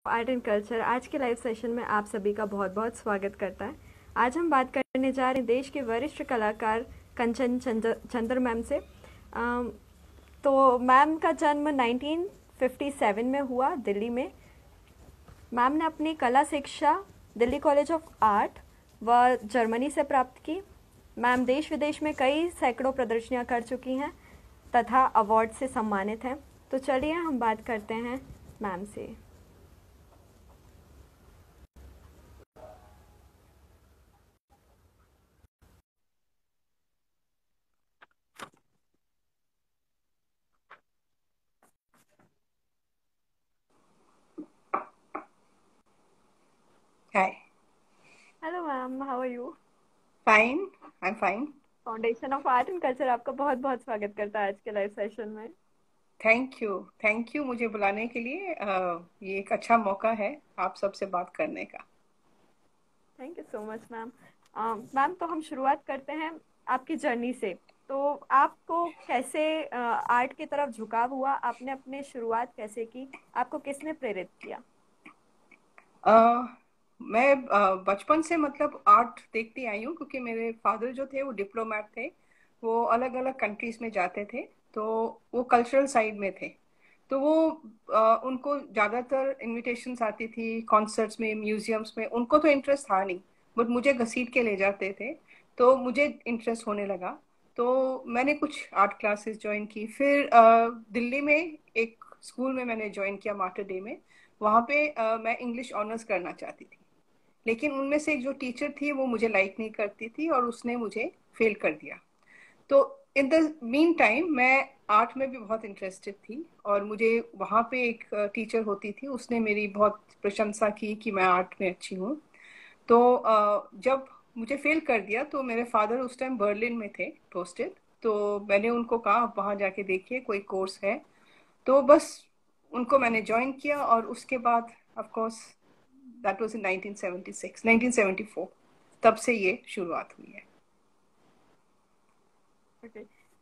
Art and culture आज के live session में आप सभी का बहुत बहुत स्वागत करता है। आज हम बात करने जा रहे हैं देश के वरिष्ठ कलाकार कंचन चंद्र मैम से। तो मैम का जन्म 1957 में हुआ दिल्ली में। मैम ने अपनी कला शिक्षा दिल्ली कॉलेज ऑफ आर्ट व जर्मनी से प्राप्त की। मैम देश विदेश में कई सैकड़ों प्रदर्शनियां कर चुकी हैं तथा अवार्ड से सम्मानित हैं। तो चलिए हम बात करते हैं मैम से। Hi. Hello ma'am, how are you? Fine. I'm fine. Foundation of art and culture आपका बहुत बहुत स्वागत करता है आज के लाइव सेशन में। Thank you. थैंक यू मुझे बुलाने के लिए। ये एक अच्छा मौका है आप सबसे बात करने का। Thank you so much ma'am. Ma'am, तो हम शुरुआत करते हैं आपकी जर्नी से। तो आपको कैसे आर्ट की तरफ झुकाव हुआ? आपने अपने शुरुआत कैसे की? आपको किसने प्रेरित किया? अ, मैं बचपन से मतलब आर्ट देखती आई हूँ क्योंकि मेरे फादर जो थे वो डिप्लोमेट थे। वो अलग अलग कंट्रीज में जाते थे, तो वो कल्चरल साइड में थे। तो वो उनको ज़्यादातर इनविटेशंस आती थी कॉन्सर्ट्स में, म्यूजियम्स में। उनको तो इंटरेस्ट था नहीं, बट मुझे घसीट के ले जाते थे, तो मुझे इंटरेस्ट होने लगा। तो मैंने कुछ आर्ट क्लासेस ज्वाइन की। फिर दिल्ली में एक स्कूल में मैंने ज्वाइन किया, मार्टर डे में। वहाँ पे मैं इंग्लिश ऑनर्स करना चाहती थी, लेकिन उनमें से एक जो टीचर थी वो मुझे लाइक नहीं करती थी और उसने मुझे फेल कर दिया। तो इन द मीन टाइम मैं आर्ट में भी बहुत इंटरेस्टेड थी, और मुझे वहाँ पे एक टीचर होती थी, उसने मेरी बहुत प्रशंसा की कि मैं आर्ट में अच्छी हूँ। तो जब मुझे फेल कर दिया तो मेरे फादर उस टाइम बर्लिन में थे पोस्टेड। तो मैंने उनको कहा आप वहाँ जाके देखिए कोई कोर्स है। तो बस उनको मैंने ज्वाइन किया, और उसके बाद of course that was in 1976 1974। तब से ये शुरुआत हुई है। ओके।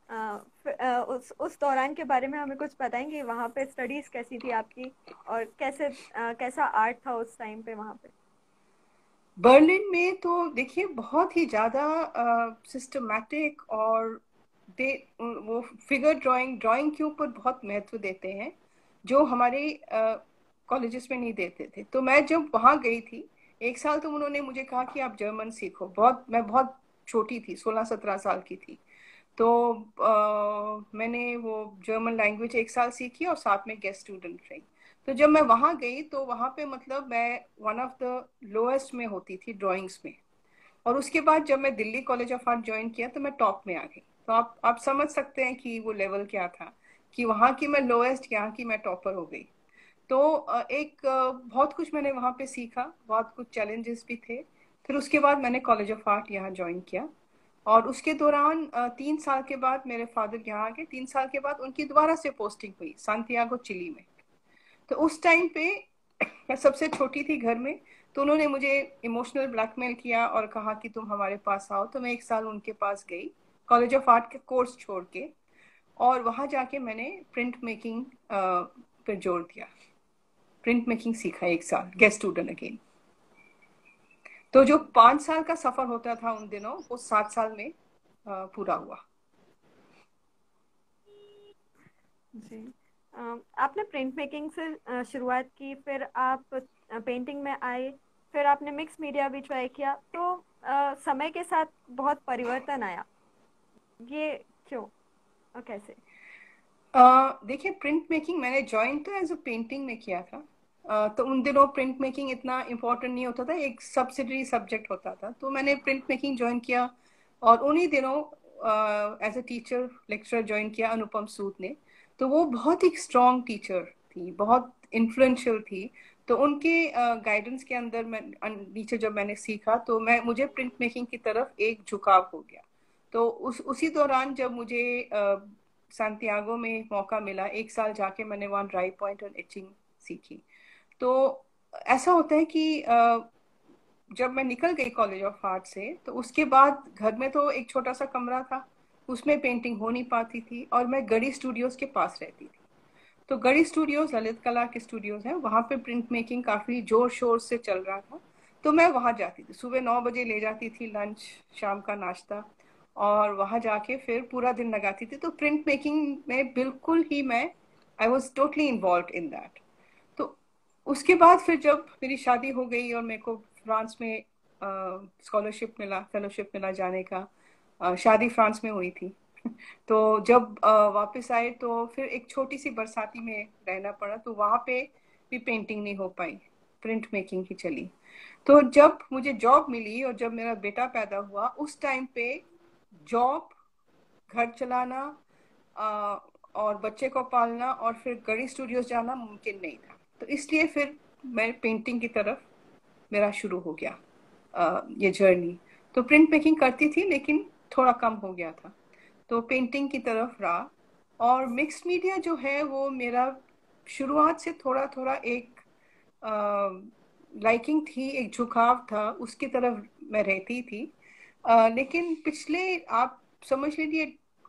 उस दौरान के बारे में हमें कुछ बताएंगे? वहाँ पे स्टडीज कैसी थी आपकी और कैसा आर्ट था उस टाइम पे वहाँ पे? बर्लिन में तो देखिए बहुत ही ज़्यादा सिस्टमैटिक, और दे वो फिगर ड्राइंग ड्राइंग के ऊपर बहुत महत्व देते हैं, जो हमारे कॉलेजेस में नहीं देते थे। तो मैं जब वहाँ गई थी, एक साल तो उन्होंने मुझे कहा कि आप जर्मन सीखो। मैं बहुत छोटी थी, 16-17 साल की थी। तो मैंने वो जर्मन लैंग्वेज एक साल सीखी और साथ में गेस्ट स्टूडेंट रही। तो जब मैं वहां गई तो वहां पे मतलब मैं वन ऑफ द लोएस्ट में होती थी ड्राइंग्स में। और उसके बाद जब मैं Delhi college of art join किया तो मैं टॉप में आ गई। तो आप समझ सकते हैं कि वो लेवल क्या था, कि वहां की मैं लोएस्ट, यहाँ की मैं टॉपर हो गई। तो बहुत कुछ मैंने वहां पे सीखा, बहुत कुछ चैलेंजेस भी थे। फिर उसके बाद मैंने कॉलेज ऑफ आर्ट यहाँ ज्वाइन किया, और उसके दौरान 3 साल के बाद मेरे फादर यहाँ आ गए। 3 साल के बाद उनकी दोबारा से पोस्टिंग हुई सांतियागो चिली में। तो उस टाइम पे मैं सबसे छोटी थी घर में। तो उन्होंने मुझे इमोशनल ब्लैकमेल किया और कहा कि तुम हमारे पास आओ। तो मैं एक साल उनके पास गई, कॉलेज ऑफ आर्ट के कोर्स छोड़ के, और वहां जाके मैंने प्रिंट मेकिंग पे जोर दिया। प्रिंट मेकिंग सीखा एक साल, गेस्ट स्टूडेंट अगेन। तो जो 5 साल का सफर होता था उन दिनों, वो 7 साल में पूरा हुआ। जी। आपने प्रिंट मेकिंग से शुरुआत की, फिर आप पेंटिंग में आए, फिर आपने मिक्स मीडिया भी ट्राई किया। तो समय के साथ बहुत परिवर्तन आया, ये क्यों और कैसे? देखिए, प्रिंट मेकिंग मैंने ज्वाइन तो एज अ पेंटिंग में किया था। तो उन दिनों प्रिंट मेकिंग इतना इम्पोर्टेंट नहीं होता था, एक सब्सिडरी सब्जेक्ट होता था। तो मैंने प्रिंट मेकिंग ज्वाइन किया, और उन्हीं दिनों as a teacher lecturer join किया अनुपम सूद ने। तो वो बहुत ही स्ट्रॉन्ग टीचर थी, बहुत इन्फ्लुएंशियल थी। तो उनके गाइडेंस के अंदर मैं नीचे जब मैंने सीखा, तो मुझे प्रिंट मेकिंग की तरफ एक झुकाव हो गया। तो उसी दौरान जब मुझे सांतियागो में मौका मिला, एक साल जाके मैंने वहाँ ड्राई पॉइंट और एचिंग सीखी। तो ऐसा होता है कि जब मैं निकल गई कॉलेज ऑफ आर्ट से, तो उसके बाद घर में तो एक छोटा सा कमरा था, उसमें पेंटिंग हो नहीं पाती थी, और मैं गढ़ी स्टूडियोज के पास रहती थी। तो गढ़ी स्टूडियोज, ललित कला के स्टूडियोज हैं, वहाँ पे प्रिंट मेकिंग काफी जोर शोर से चल रहा था। तो मैं वहाँ जाती थी, सुबह 9 बजे ले जाती थी लंच, शाम का नाश्ता, और वहाँ जाके फिर पूरा दिन लगाती थी। तो प्रिंट मेकिंग में बिल्कुल ही मैं, I was totally involve in that. तो उसके बाद फिर जब मेरी शादी हो गई और मेरे को फ्रांस में स्कॉलरशिप मिला, फेलोशिप मिला जाने का, शादी फ्रांस में हुई थी। तो जब वापस आए तो फिर एक छोटी सी बरसाती में रहना पड़ा, तो वहां पे भी पेंटिंग नहीं हो पाई, प्रिंट मेकिंग ही चली। तो जब मुझे जॉब मिली और जब मेरा बेटा पैदा हुआ, उस टाइम पे जॉब, घर चलाना, अ, और बच्चे को पालना और फिर गढ़ी स्टूडियोज जाना मुमकिन नहीं था। तो इसलिए फिर मैं पेंटिंग की तरफ मेरा शुरू हो गया ये जर्नी। तो प्रिंट मेकिंग करती थी लेकिन थोड़ा कम हो गया था, तो पेंटिंग की तरफ रहा। और मिक्स्ड मीडिया जो है वो मेरा शुरुआत से थोड़ा थोड़ा एक लाइकिंग थी, एक झुकाव था, उसकी तरफ मैं रहती थी। लेकिन पिछले, आप समझ लीजिए,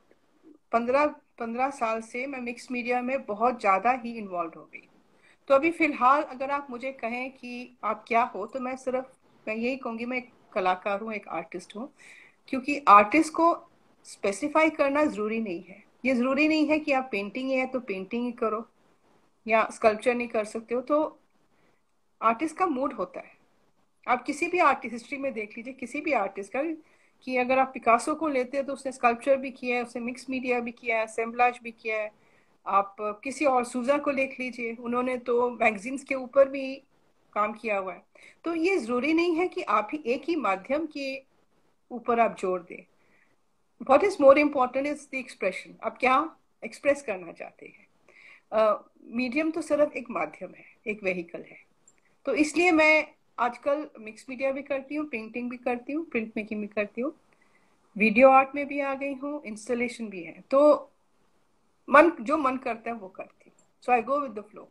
15 साल से मैं मिक्स मीडिया में बहुत ज्यादा ही इन्वॉल्व हो गई। तो अभी फिलहाल अगर आप मुझे कहें कि आप क्या हो, तो मैं यही कहूंगी, मैं एक कलाकार हूँ, एक आर्टिस्ट हूँ। क्योंकि आर्टिस्ट को स्पेसिफाई करना जरूरी नहीं है। ये जरूरी नहीं है कि आप पेंटिंग है तो पेंटिंग ही करो, या स्कल्पचर नहीं कर सकते हो। तो आर्टिस्ट का मूड होता है। आप किसी भी आर्टिस्ट हिस्ट्री में देख लीजिए, किसी भी आर्टिस्ट का, कि अगर आप पिकासो को लेते हैं तो उसने स्कल्पचर भी किया है, उसने मिक्स मीडिया भी किया है, असेंबलाज भी किया है। आप किसी और, सूजा को देख लीजिए, उन्होंने तो मैगजीन्स के ऊपर भी काम किया हुआ है। तो ये जरूरी नहीं है कि आप ही एक ही माध्यम के ऊपर आप जोर दें। What is more important is the expression, आप क्या एक्सप्रेस करना चाहते हैं। मीडियम तो सिर्फ एक माध्यम है, एक वेहिकल है। तो इसलिए मैं आजकल मिक्स मीडिया भी करती हूँ, पेंटिंग भी करती हूँ, प्रिंट मेकिंग भी करती हूँ, वीडियो आर्ट में भी आ गई हूँ, इंस्टॉलेशन भी है। तो जो मन करता है वो करती हूँ। So I go with the flow.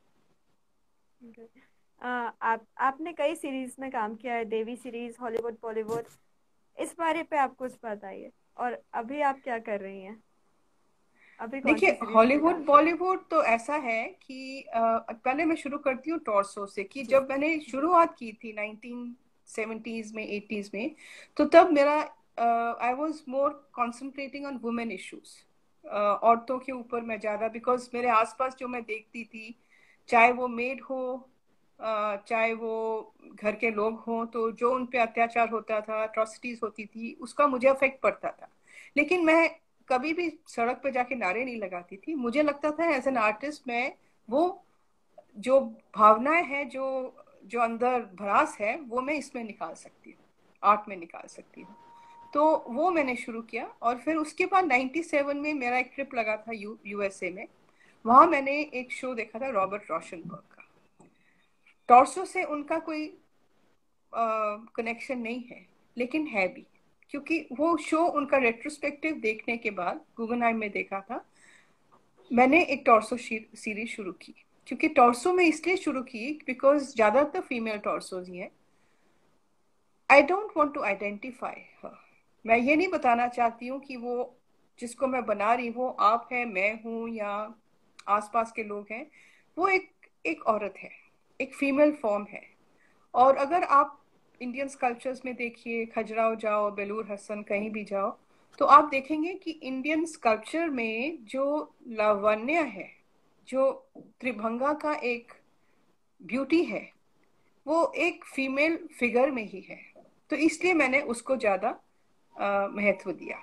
आपने कई सीरीज में काम किया है, देवी सीरीज, हॉलीवुड, बॉलीवुड। इस बारे पे आप कुछ बताइए। और अभी आप क्या कर रही हैं? अभी कौन सी देखिए, सीरीज पे हॉलीवुड काम कर रही हैं? बॉलीवुड तो ऐसा है कि पहले मैं शुरू करती हूँ टॉर्सो से, कि जी जब मैंने जी। शुरुआत की थी 1970s में, 80s में, तो तब मेरा, I was more concentrating on women issues. औरतों के ऊपर मैं ज्यादा, बिकॉज मेरे आसपास जो मैं देखती थी, चाहे वो मेड हो, चाहे वो घर के लोग हों, तो जो उन पे अत्याचार होता था, अट्रॉसिटीज होती थी, उसका मुझे अफेक्ट पड़ता था। लेकिन मैं कभी भी सड़क पे जाके नारे नहीं लगाती थी। मुझे लगता था एज एन आर्टिस्ट मैं वो जो भावनाएं हैं, जो जो अंदर भड़ास है, वो मैं इसमें निकाल सकती हूँ, आर्ट में निकाल सकती हूँ। तो वो मैंने शुरू किया। और फिर उसके बाद 97 में मेरा एक ट्रिप लगा था यूएसए में। वहां मैंने एक शो देखा था रॉबर्ट रोशनबर्ग का। टॉर्सो से उनका कोई कनेक्शन नहीं है, लेकिन है भी, क्योंकि वो शो उनका रेट्रोस्पेक्टिव देखने के बाद गूगलनाइम में देखा था। मैंने एक टॉर्सो सीरीज शुरू की। क्योंकि टॉर्सो में इसलिए शुरू की बिकॉज ज्यादातर फीमेल टॉर्सोज ही हैं। I don't want to identify her. मैं ये नहीं बताना चाहती हूँ कि वो जिसको मैं बना रही हूँ आप है, मैं हूँ, या आसपास के लोग हैं। वो एक एक औरत है, एक फीमेल फॉर्म है। और अगर आप इंडियन स्कल्पचर्स में देखिए, खजुराहो जाओ, बेलूर हसन, कहीं भी जाओ, तो आप देखेंगे कि इंडियन स्कल्पचर में जो लावण्य है, जो त्रिभंगा का एक ब्यूटी है, वो एक फीमेल फिगर में ही है। तो इसलिए मैंने उसको ज्यादा महत्व दिया।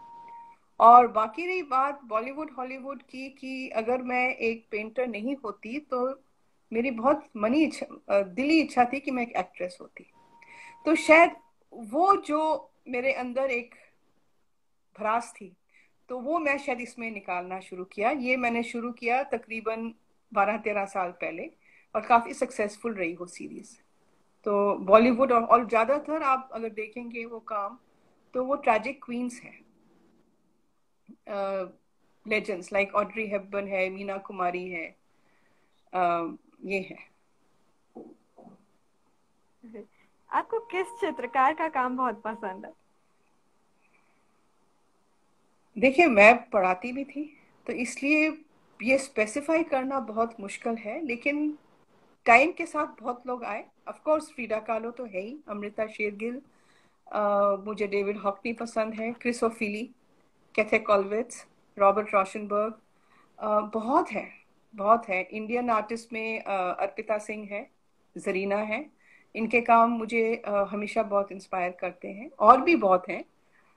और बाकी रही बात बॉलीवुड हॉलीवुड की, कि अगर मैं एक पेंटर नहीं होती तो मेरी बहुत दिली इच्छा थी कि मैं एक एक्ट्रेस होती। तो शायद वो जो मेरे अंदर एक भड़ास थी, तो वो मैं शायद इसमें निकालना शुरू किया। ये मैंने शुरू किया तकरीबन 12-13 साल पहले, और काफी सक्सेसफुल रही वो सीरीज। तो बॉलीवुड और ज्यादातर आप अगर देखेंगे वो काम, तो वो ट्रैजिक क्वींस हैं, लेजेंड्स लाइक ऑड्री हेपबर्न है, मीना कुमारी है, ये है। जी। आपको किस चित्रकार का काम बहुत पसंद है? देखिए, मैं पढ़ाती भी थी, तो इसलिए ये स्पेसिफाई करना बहुत मुश्किल है, लेकिन टाइम के साथ बहुत लोग आए। ऑफ कोर्स फ्रीडा kahlo तो है ही, अमृता शेरगिल, मुझे डेविड हॉकनी पसंद है, Chris Ofili, Kathe Kollwitz, Robert Rauschenberg, बहुत है, बहुत है। इंडियन आर्टिस्ट में अर्पिता सिंह है, जरीना है। इनके काम मुझे हमेशा बहुत इंस्पायर करते हैं, और भी बहुत हैं।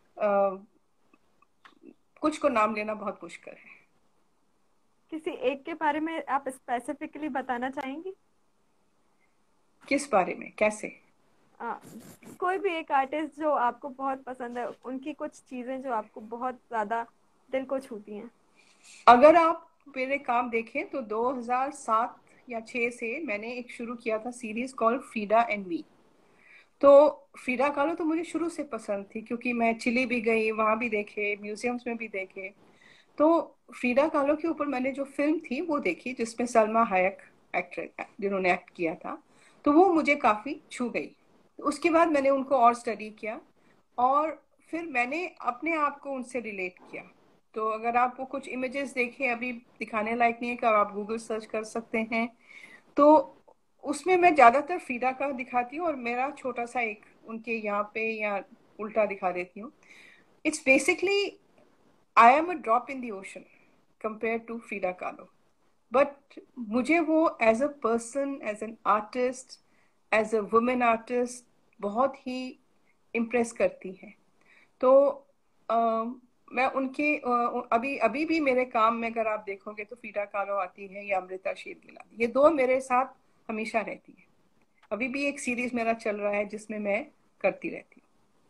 कुछ को नाम लेना बहुत मुश्किल है। किसी एक के बारे में आप स्पेसिफिकली बताना चाहेंगी? किस बारे में, कैसे? आ, कोई भी एक आर्टिस्ट जो आपको बहुत पसंद है, उनकी कुछ चीजें जो आपको बहुत ज्यादा दिल को छूती हैं। अगर आप मेरे काम देखें तो 2007 या 6 से मैंने एक शुरू किया था series called Frida and me. तो फ्रीडा kahlo तो मुझे शुरू से पसंद थी, क्योंकि मैं चिली भी गई, वहां भी देखे, म्यूजियम्स में भी देखे। तो फ्रीडा kahlo के ऊपर मैंने जो फिल्म थी वो देखी, जिसमें सलमा हायक एक्टर जिन्होंने एक्ट किया था, तो वो मुझे काफी छू गई। उसके बाद मैंने उनको और स्टडी किया, और फिर मैंने अपने आप को उनसे रिलेट किया। तो अगर आप वो कुछ इमेजेस देखें, अभी दिखाने लायक नहीं है, कि आप गूगल सर्च कर सकते हैं, तो उसमें मैं ज्यादातर फ्रीडा का दिखाती हूँ, और मेरा छोटा सा एक उनके यहाँ पे या उल्टा दिखा देती हूँ। It's basically I am a drop in the ocean compare to Frida kahlo, but मुझे वो as a person, as an artist, as a woman artist बहुत ही इम्प्रेस करती हैं। तो मैं उनके अभी अभी भी मेरे काम में अगर आप देखोगे तो फ्रीडा kahlo आती है या अमृता शेरगिल आती है, ये दो मेरे साथ हमेशा रहती है। अभी भी एक सीरीज मेरा चल रहा है जिसमें मैं करती रहती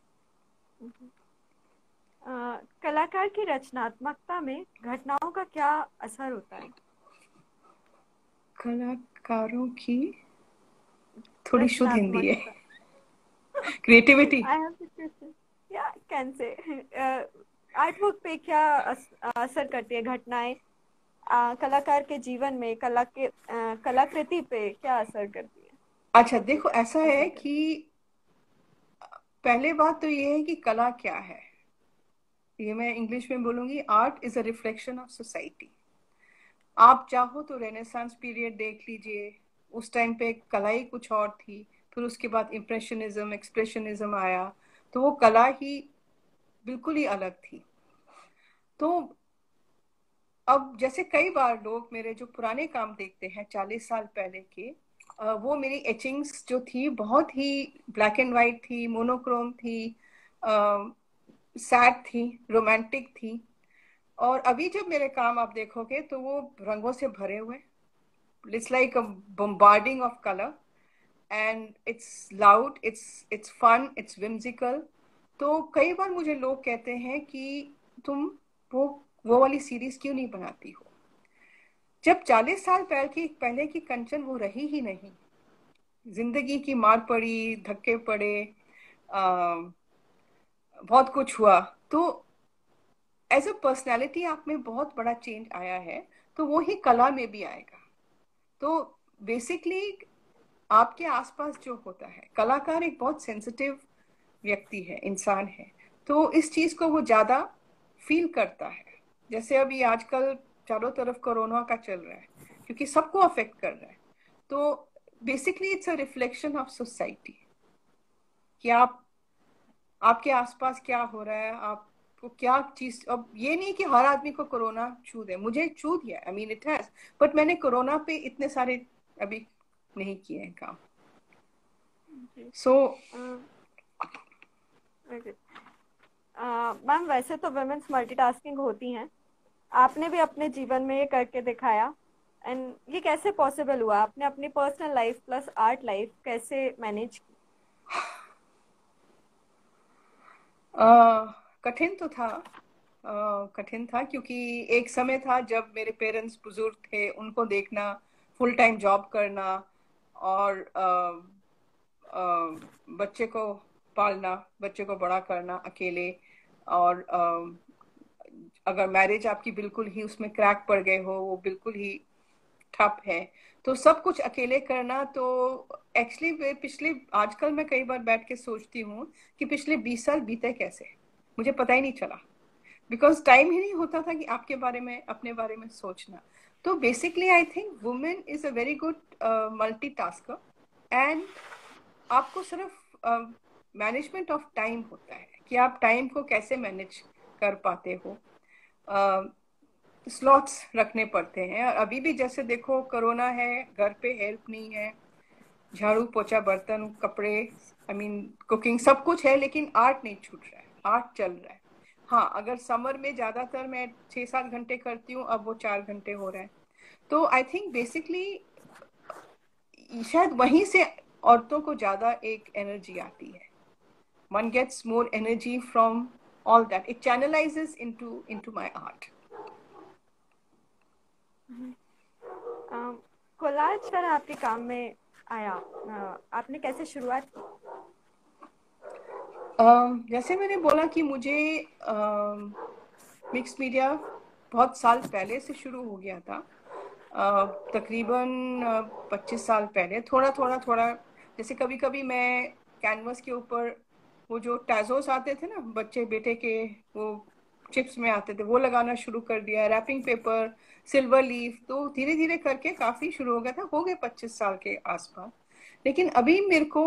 कलाकार की रचनात्मकता में घटनाओं का क्या असर होता है? हूँ। कलाकारों की थोड़ी शुद्ध हिंदी है। रचनात्मकता। Creativity. I have this question, या कैन से आर्ट वर्क पे क्या असर करती है घटनाएं? कलाकार के जीवन में कलाकृति पे क्या असर करती है? अच्छा देखो, ऐसा असर है करती कि पहले बात तो ये है कि कला क्या है। ये मैं इंग्लिश में बोलूंगी, art is a reflection of society. आप चाहो तो रेनेसांस पीरियड देख लीजिए, उस टाइम पे कला ही कुछ और थी। फिर उसके बाद इम्प्रेशनिज्म, एक्सप्रेशनिज्म आया, तो वो कला ही बिल्कुल ही अलग थी। तो अब जैसे कई बार लोग मेरे जो पुराने काम देखते हैं 40 साल पहले के, वो मेरी एचिंग्स जो थी बहुत ही ब्लैक एंड वाइट थी, मोनोक्रोम थी, सैड थी, रोमांटिक थी। और अभी जब मेरे काम आप देखोगे तो वो रंगों से भरे हुए, it's like a bombarding of color, and it's loud, it's fun, it's whimsical। तो कई बार मुझे लोग कहते हैं कि तुम वो वाली सीरीज क्यों नहीं बनाती हो, जब 40 साल पहले की कंचन वो रही ही नहीं। जिंदगी की मार पड़ी, धक्के पड़े, आ, बहुत कुछ हुआ। तो एज अ पर्सनैलिटी आप में बहुत बड़ा चेंज आया है, तो वो ही कला में भी आएगा। तो बेसिकली आपके आसपास जो होता है, कलाकार एक बहुत सेंसिटिव व्यक्ति है, इंसान है, तो इस चीज को वो ज्यादा फील करता है। जैसे अभी आजकल चारों तरफ कोरोना का चल रहा है, क्योंकि सबको अफेक्ट कर रहा है। तो basically it's a reflection of society, कि आप आपके आसपास क्या हो रहा है, आपको क्या चीज। अब ये नहीं कि हर आदमी को कोरोना छू दे, मुझे छू दिया, I mean it has, but मैंने कोरोना पे इतने सारे अभी नहीं किए हैं काम। है। सो मैम, वैसे तो वुमेन्स मल्टीटास्किंग होती हैं, आपने भी अपने जीवन में ये करके दिखाया, एंड ये कैसे पॉसिबल हुआ? आपने अपनी personal life plus art life कैसे मैनेज की? कठिन तो था, कठिन था, क्योंकि एक समय था जब मेरे पेरेंट्स बुजुर्ग थे, उनको देखना, फुल टाइम जॉब करना, और बच्चे को पालना, बच्चे को बड़ा करना अकेले। और अगर मैरिज आपकी बिल्कुल ही उसमें क्रैक पड़ गए हो, वो बिल्कुल ही ठप है, तो सब कुछ अकेले करना। तो एक्चुअली पिछले आजकल मैं कई बार बैठ के सोचती हूँ कि पिछले 20 साल बीते कैसे, मुझे पता ही नहीं चला, बिकॉज टाइम ही नहीं होता था कि आपके बारे में, अपने बारे में सोचना। तो basically I think women is a very good multitasker, and आपको सिर्फ मैनेजमेंट ऑफ टाइम होता है कि आप टाइम को कैसे मैनेज कर पाते हो। स्लॉट्स रखने पड़ते हैं। और अभी भी जैसे देखो कोरोना है, घर पे हेल्प नहीं है, झाड़ू पोछा बर्तन कपड़े कुकिंग सब कुछ है, लेकिन आर्ट नहीं छूट रहा है, आर्ट चल रहा है। हाँ, अगर समर में ज्यादातर मैं 6-7 घंटे करती हूँ, अब वो 4 घंटे हो रहा है। तो आई थिंक बेसिकली शायद वहीं से औरतों को ज्यादा एक एनर्जी आती है। One gets more energy from all that, it channelizes into my art. Collage कर आपके काम में आया, आपने कैसे शुरुआत की? जैसे मैंने बोला कि मुझे मिक्स मीडिया बहुत साल पहले से शुरू हो गया था, तकरीबन 25 साल पहले। थोड़ा थोड़ा थोड़ा, जैसे कभी कभी मैं कैनवस के ऊपर वो जो टैजोस आते थे ना, बच्चे बेटे के, वो चिप्स में आते थे, वो लगाना शुरू कर दिया, रैपिंग पेपर, सिल्वर लीफ। तो धीरे धीरे करके काफी शुरू हो गया था, हो गए 25 साल के आसपास। लेकिन अभी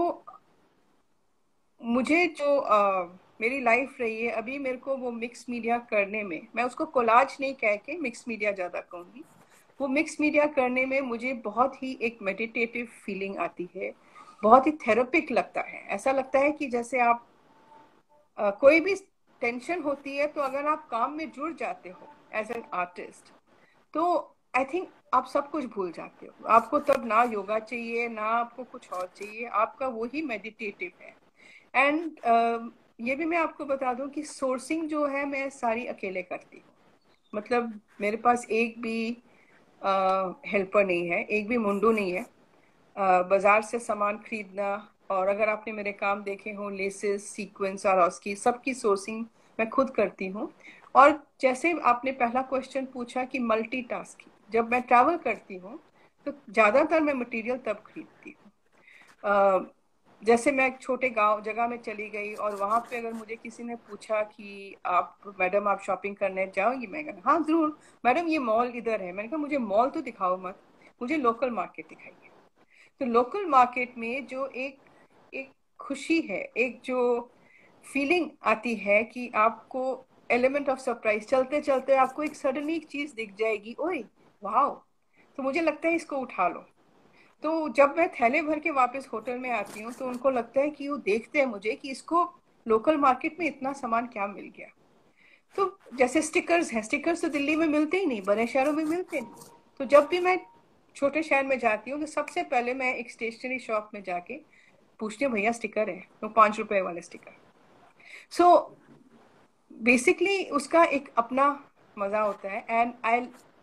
मुझे जो मेरी लाइफ रही है, अभी मेरे को वो मिक्स मीडिया करने में, मैं उसको कोलाज नहीं कह के मिक्स मीडिया ज्यादा कहूंगी, वो मिक्स मीडिया करने में मुझे बहुत ही एक मेडिटेटिव फीलिंग आती है, बहुत ही थेरेपिक लगता है। ऐसा लगता है कि जैसे आप कोई भी टेंशन होती है, तो अगर आप काम में जुड़ जाते हो एज एन आर्टिस्ट, तो आई थिंक आप सब कुछ भूल जाते हो। आपको तब ना योगा चाहिए, ना आपको कुछ और चाहिए, आपका वही मेडिटेटिव है। एंड ये भी मैं आपको बता दूं कि सोर्सिंग जो है मैं सारी अकेले करती हूँ। मतलब मेरे पास एक भी हेल्पर नहीं है, एक भी मुंडू नहीं है। बाजार से सामान खरीदना, और अगर आपने मेरे काम देखे हो, लेसेस, सीक्वेंस और उसकी सबकी सोर्सिंग मैं खुद करती हूँ। और जैसे आपने पहला क्वेश्चन पूछा कि मल्टीटास्किंग, जब मैं ट्रैवल करती हूँ तो ज्यादातर मैं मटेरियल तब खरीदती हूँ। जैसे मैं एक छोटे गांव जगह में चली गई, और वहां पे अगर मुझे किसी ने पूछा कि आप मैडम आप शॉपिंग करने जाओगी, मैं कहा हाँ जरूर मैडम, ये मॉल इधर है। मैंने कहा मुझे मॉल तो दिखाओ मत, मुझे लोकल मार्केट दिखाइए। तो लोकल मार्केट में जो एक एक खुशी है, एक जो फीलिंग आती है कि आपको एलिमेंट ऑफ सरप्राइज, चलते चलते आपको एक सडनली एक चीज दिख जाएगी, ओए वाह, तो मुझे लगता है इसको उठा लो। तो जब मैं थैले भर के वापस होटल में आती हूँ, तो उनको लगता है कि वो देखते हैं मुझे कि इसको लोकल मार्केट में इतना सामान क्या मिल गया। तो जैसे स्टिकर्स हैं, स्टिकर्स तो दिल्ली में मिलते ही नहीं, बड़े शहरों में मिलते नहीं। तो जब भी मैं छोटे शहर में जाती हूँ, तो सबसे पहले मैं एक स्टेशनरी शॉप में जाके पूछती हूँ, भैया स्टिकर है? तो 5 रुपए वाले स्टिकर। सो बेसिकली उसका एक अपना मजा होता है। एंड आई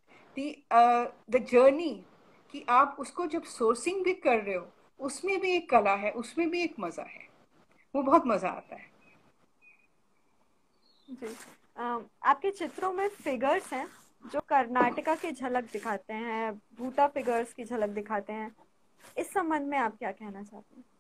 द जर्नी, कि आप उसको जब सोर्सिंग भी कर रहे हो, उसमें भी एक कला है, उसमें भी एक मजा है, वो बहुत मजा आता है। जी। आपके चित्रों में फिगर्स हैं जो कर्नाटका की झलक दिखाते हैं, भूता फिगर्स की झलक दिखाते हैं। इस संबंध में आप क्या कहना चाहते हैं?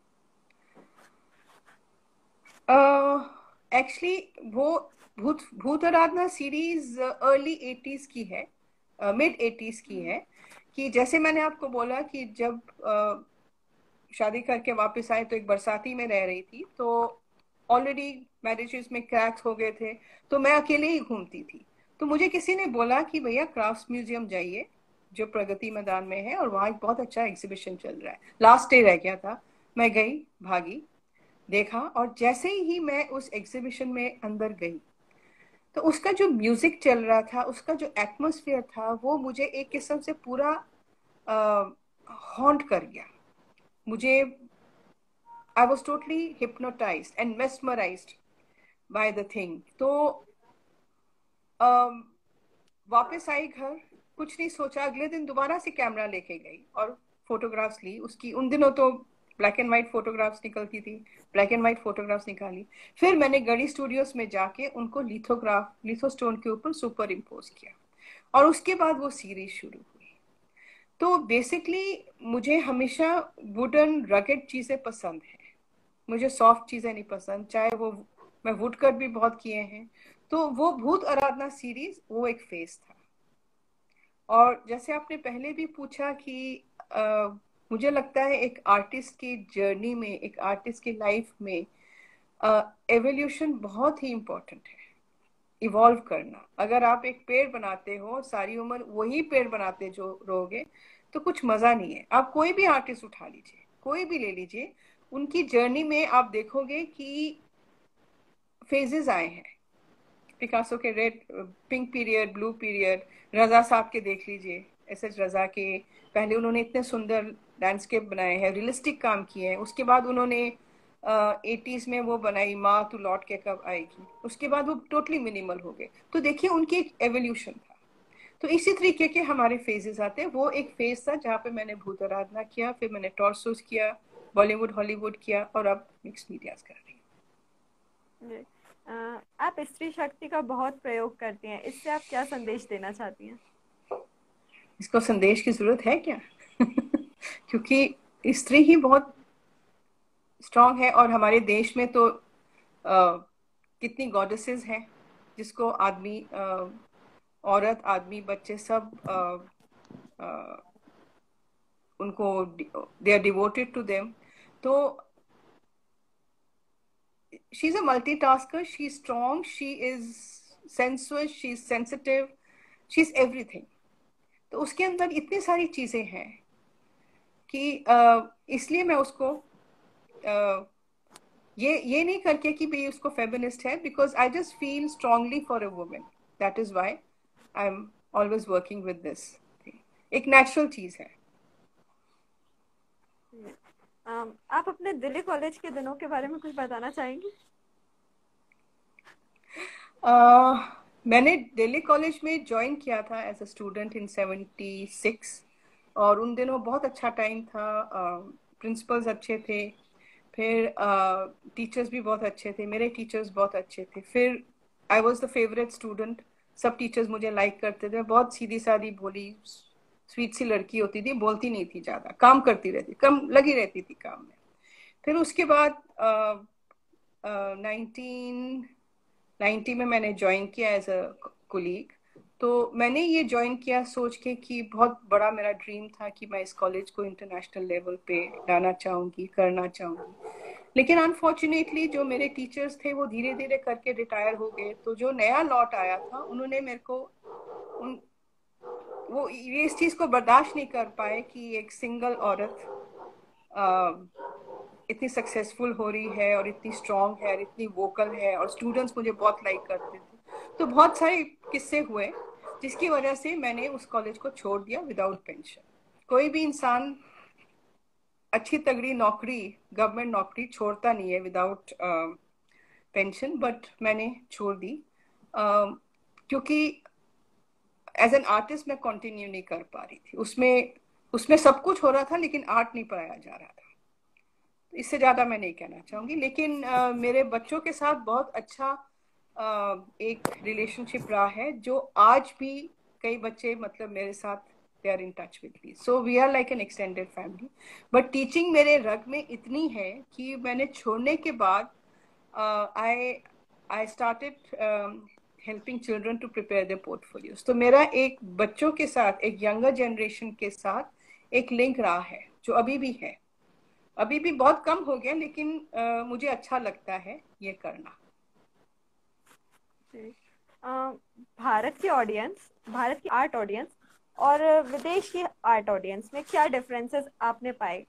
एक्चुअली वो भूत भूत आराधना सीरीज अर्ली 80s की है, मिड 80s की है। कि जैसे मैंने आपको बोला कि जब शादी करके वापस आए, तो एक बरसाती में रह रही थी, तो ऑलरेडी मैरिजेस में क्रैक्स हो गए थे, तो मैं अकेले ही घूमती थी। तो मुझे किसी ने बोला कि भैया क्राफ्ट्स म्यूजियम जाइए, जो प्रगति मैदान में है, और वहाँ एक बहुत अच्छा एग्जीबिशन चल रहा है, लास्ट डे रह गया था। मैं गई, भागी, देखा, और जैसे ही मैं उस एग्जीबिशन में अंदर गई, तो उसका जो म्यूजिक चल रहा था, उसका जो एटमोसफियर था, वो मुझे एक किस्म से पूरा हॉन्ट कर गया। मुझे I was totally hypnotized and mesmerized by the thing. तो um, वापस आई घर, कुछ नहीं सोचा, अगले दिन दोबारा से कैमरा लेके गई और फोटोग्राफ्स ली उसकी। उन दिनों तो ब्लैक एंड व्हाइट फोटोग्राफ्स निकलती थी, ब्लैक एंड व्हाइट फोटोग्राफ्स निकाली। फिर मैंने गढ़ी स्टूडियोज में जाके उनको लिथोस्टोन के ऊपर सुपर इम्पोज किया, और उसके बाद वो सीरीज शुरू हुई। तो बेसिकली मुझे हमेशा वुडन रगेड चीजें पसंद है, मुझे सॉफ्ट चीजें नहीं पसंद, चाहे वो, मैं वुड कट भी बहुत किए हैं। तो वो भूत आराधना सीरीज वो एक फेज था। और जैसे आपने पहले भी पूछा कि मुझे लगता है एक आर्टिस्ट की जर्नी में, एक आर्टिस्ट की लाइफ में एवोल्यूशन बहुत ही इम्पोर्टेंट है। इवॉल्व करना। अगर आप एक पेड़ बनाते हो, सारी उम्र वही पेड़ बनाते जो रहोगे, तो कुछ मजा नहीं है। आप कोई भी आर्टिस्ट उठा लीजिए, कोई भी ले लीजिए, उनकी जर्नी में आप देखोगे कि फेजेस आए हैं। पिकासो के red pink period, blue period, Raza sahab के देख लीजिए, एस एच रजा के। पहले उन्होंने इतने सुंदर लैंडस्केप बनाए हैं, रियलिस्टिक काम किए हैं। उसके बाद उन्होंने 80s में वो बनाई माँ तू लौट के कब आएगी, उसके बाद वो टोटली मिनिमल हो गए। तो देखिए उनकी एक एवोल्यूशन था। तो इसी तरीके के हमारे फेजेस आते हैं। वो एक फेज था जहाँ पे मैंने भूत आराधना किया, फिर मैंने टॉर्सोस किया, बॉलीवुड हॉलीवुड किया, और अब मिक्स मीडियाज कर रही हूँ। आप स्त्री शक्ति का बहुत प्रयोग करती हैं, इससे आप क्या संदेश देना चाहती हैं? इसको संदेश की जरूरत है क्या? क्योंकि स्त्री ही बहुत स्ट्रांग है। और हमारे देश में तो कितनी गॉडेसेस हैं जिसको आदमी, औरत, आदमी, बच्चे सब उनको, they are devoted to them. तो she is a multitasker, she is strong, she is sensuous, she is sensitive, she is everything. तो उसके अंदर इतनी सारी चीजें हैं कि इसलिए मैं उसको ये नहीं करके कि भाई उसको फेमिनिस्ट है, because I just feel strongly for a women, that is why I am always working with this. एक नेचुरल चीज है। आप अपने दिल्ली कॉलेज के दिनों के बारे में कुछ बताना चाहेंगी? मैंने दिल्ली कॉलेज में ज्वाइन किया था एज अ स्टूडेंट इन 76, और उन दिनों बहुत अच्छा टाइम था। प्रिंसिपल्स अच्छे थे, फिर टीचर्स भी बहुत अच्छे थे, मेरे टीचर्स बहुत अच्छे थे। फिर I was the favourite student, सब टीचर्स मुझे लाइक करते थे। बहुत सीधी सादी भोली स्वीट सी लड़की होती थी, बोलती नहीं थी ज्यादा, काम करती रहती, कम लगी रहती थी काम में। फिर उसके बाद 1990 में मैंने ज्वाइन किया एज अ कोलीग। तो मैंने ये ज्वाइन किया सोच के कि बहुत बड़ा मेरा ड्रीम था कि मैं इस कॉलेज को इंटरनेशनल लेवल पे लाना चाहूँगी, करना चाहूँगी। लेकिन अनफॉर्चुनेटली जो मेरे टीचर्स थे वो धीरे धीरे करके रिटायर हो गए। तो जो नया लॉट आया था, उन्होंने मेरे को वो ये इस चीज़ को बर्दाश्त नहीं कर पाए कि एक सिंगल औरत इतनी सक्सेसफुल हो रही है और इतनी स्ट्रांग है और इतनी वोकल है, और स्टूडेंट्स मुझे बहुत लाइक करते थे। तो बहुत सारे किस्से हुए जिसकी वजह से मैंने उस कॉलेज को छोड़ दिया विदाउट पेंशन। कोई भी इंसान अच्छी तगड़ी नौकरी, गवर्नमेंट नौकरी छोड़ता नहीं है विदाउट पेंशन, बट मैंने छोड़ दी क्योंकि एज एन आर्टिस्ट मैं कंटिन्यू नहीं कर पा रही थी। उसमें उसमें सब कुछ हो रहा था लेकिन आर्ट नहीं पढ़ाया जा रहा था। इससे ज्यादा मैं नहीं कहना चाहूंगी। लेकिन मेरे बच्चों के साथ बहुत अच्छा एक रिलेशनशिप रहा है, जो आज भी कई बच्चे मतलब मेरे साथ they are in touch with me, so we are like an extended family. But teaching मेरे रग में इतनी है कि मैंने छोड़ने के बाद I I started helping children to prepare their portfolios. तो मेरा एक बच्चों के साथ, एक यंगर जनरेशन के साथ एक लिंक रहा है जो अभी भी है। अभी भी बहुत कम हो गया, लेकिन मुझे अच्छा लगता है ये करना। भारत की ऑडियंस, भारत की आर्ट ऑडियंस और विदेश की आर्ट ऑडियंस में क्या डिफरेंसेस आपने पाए?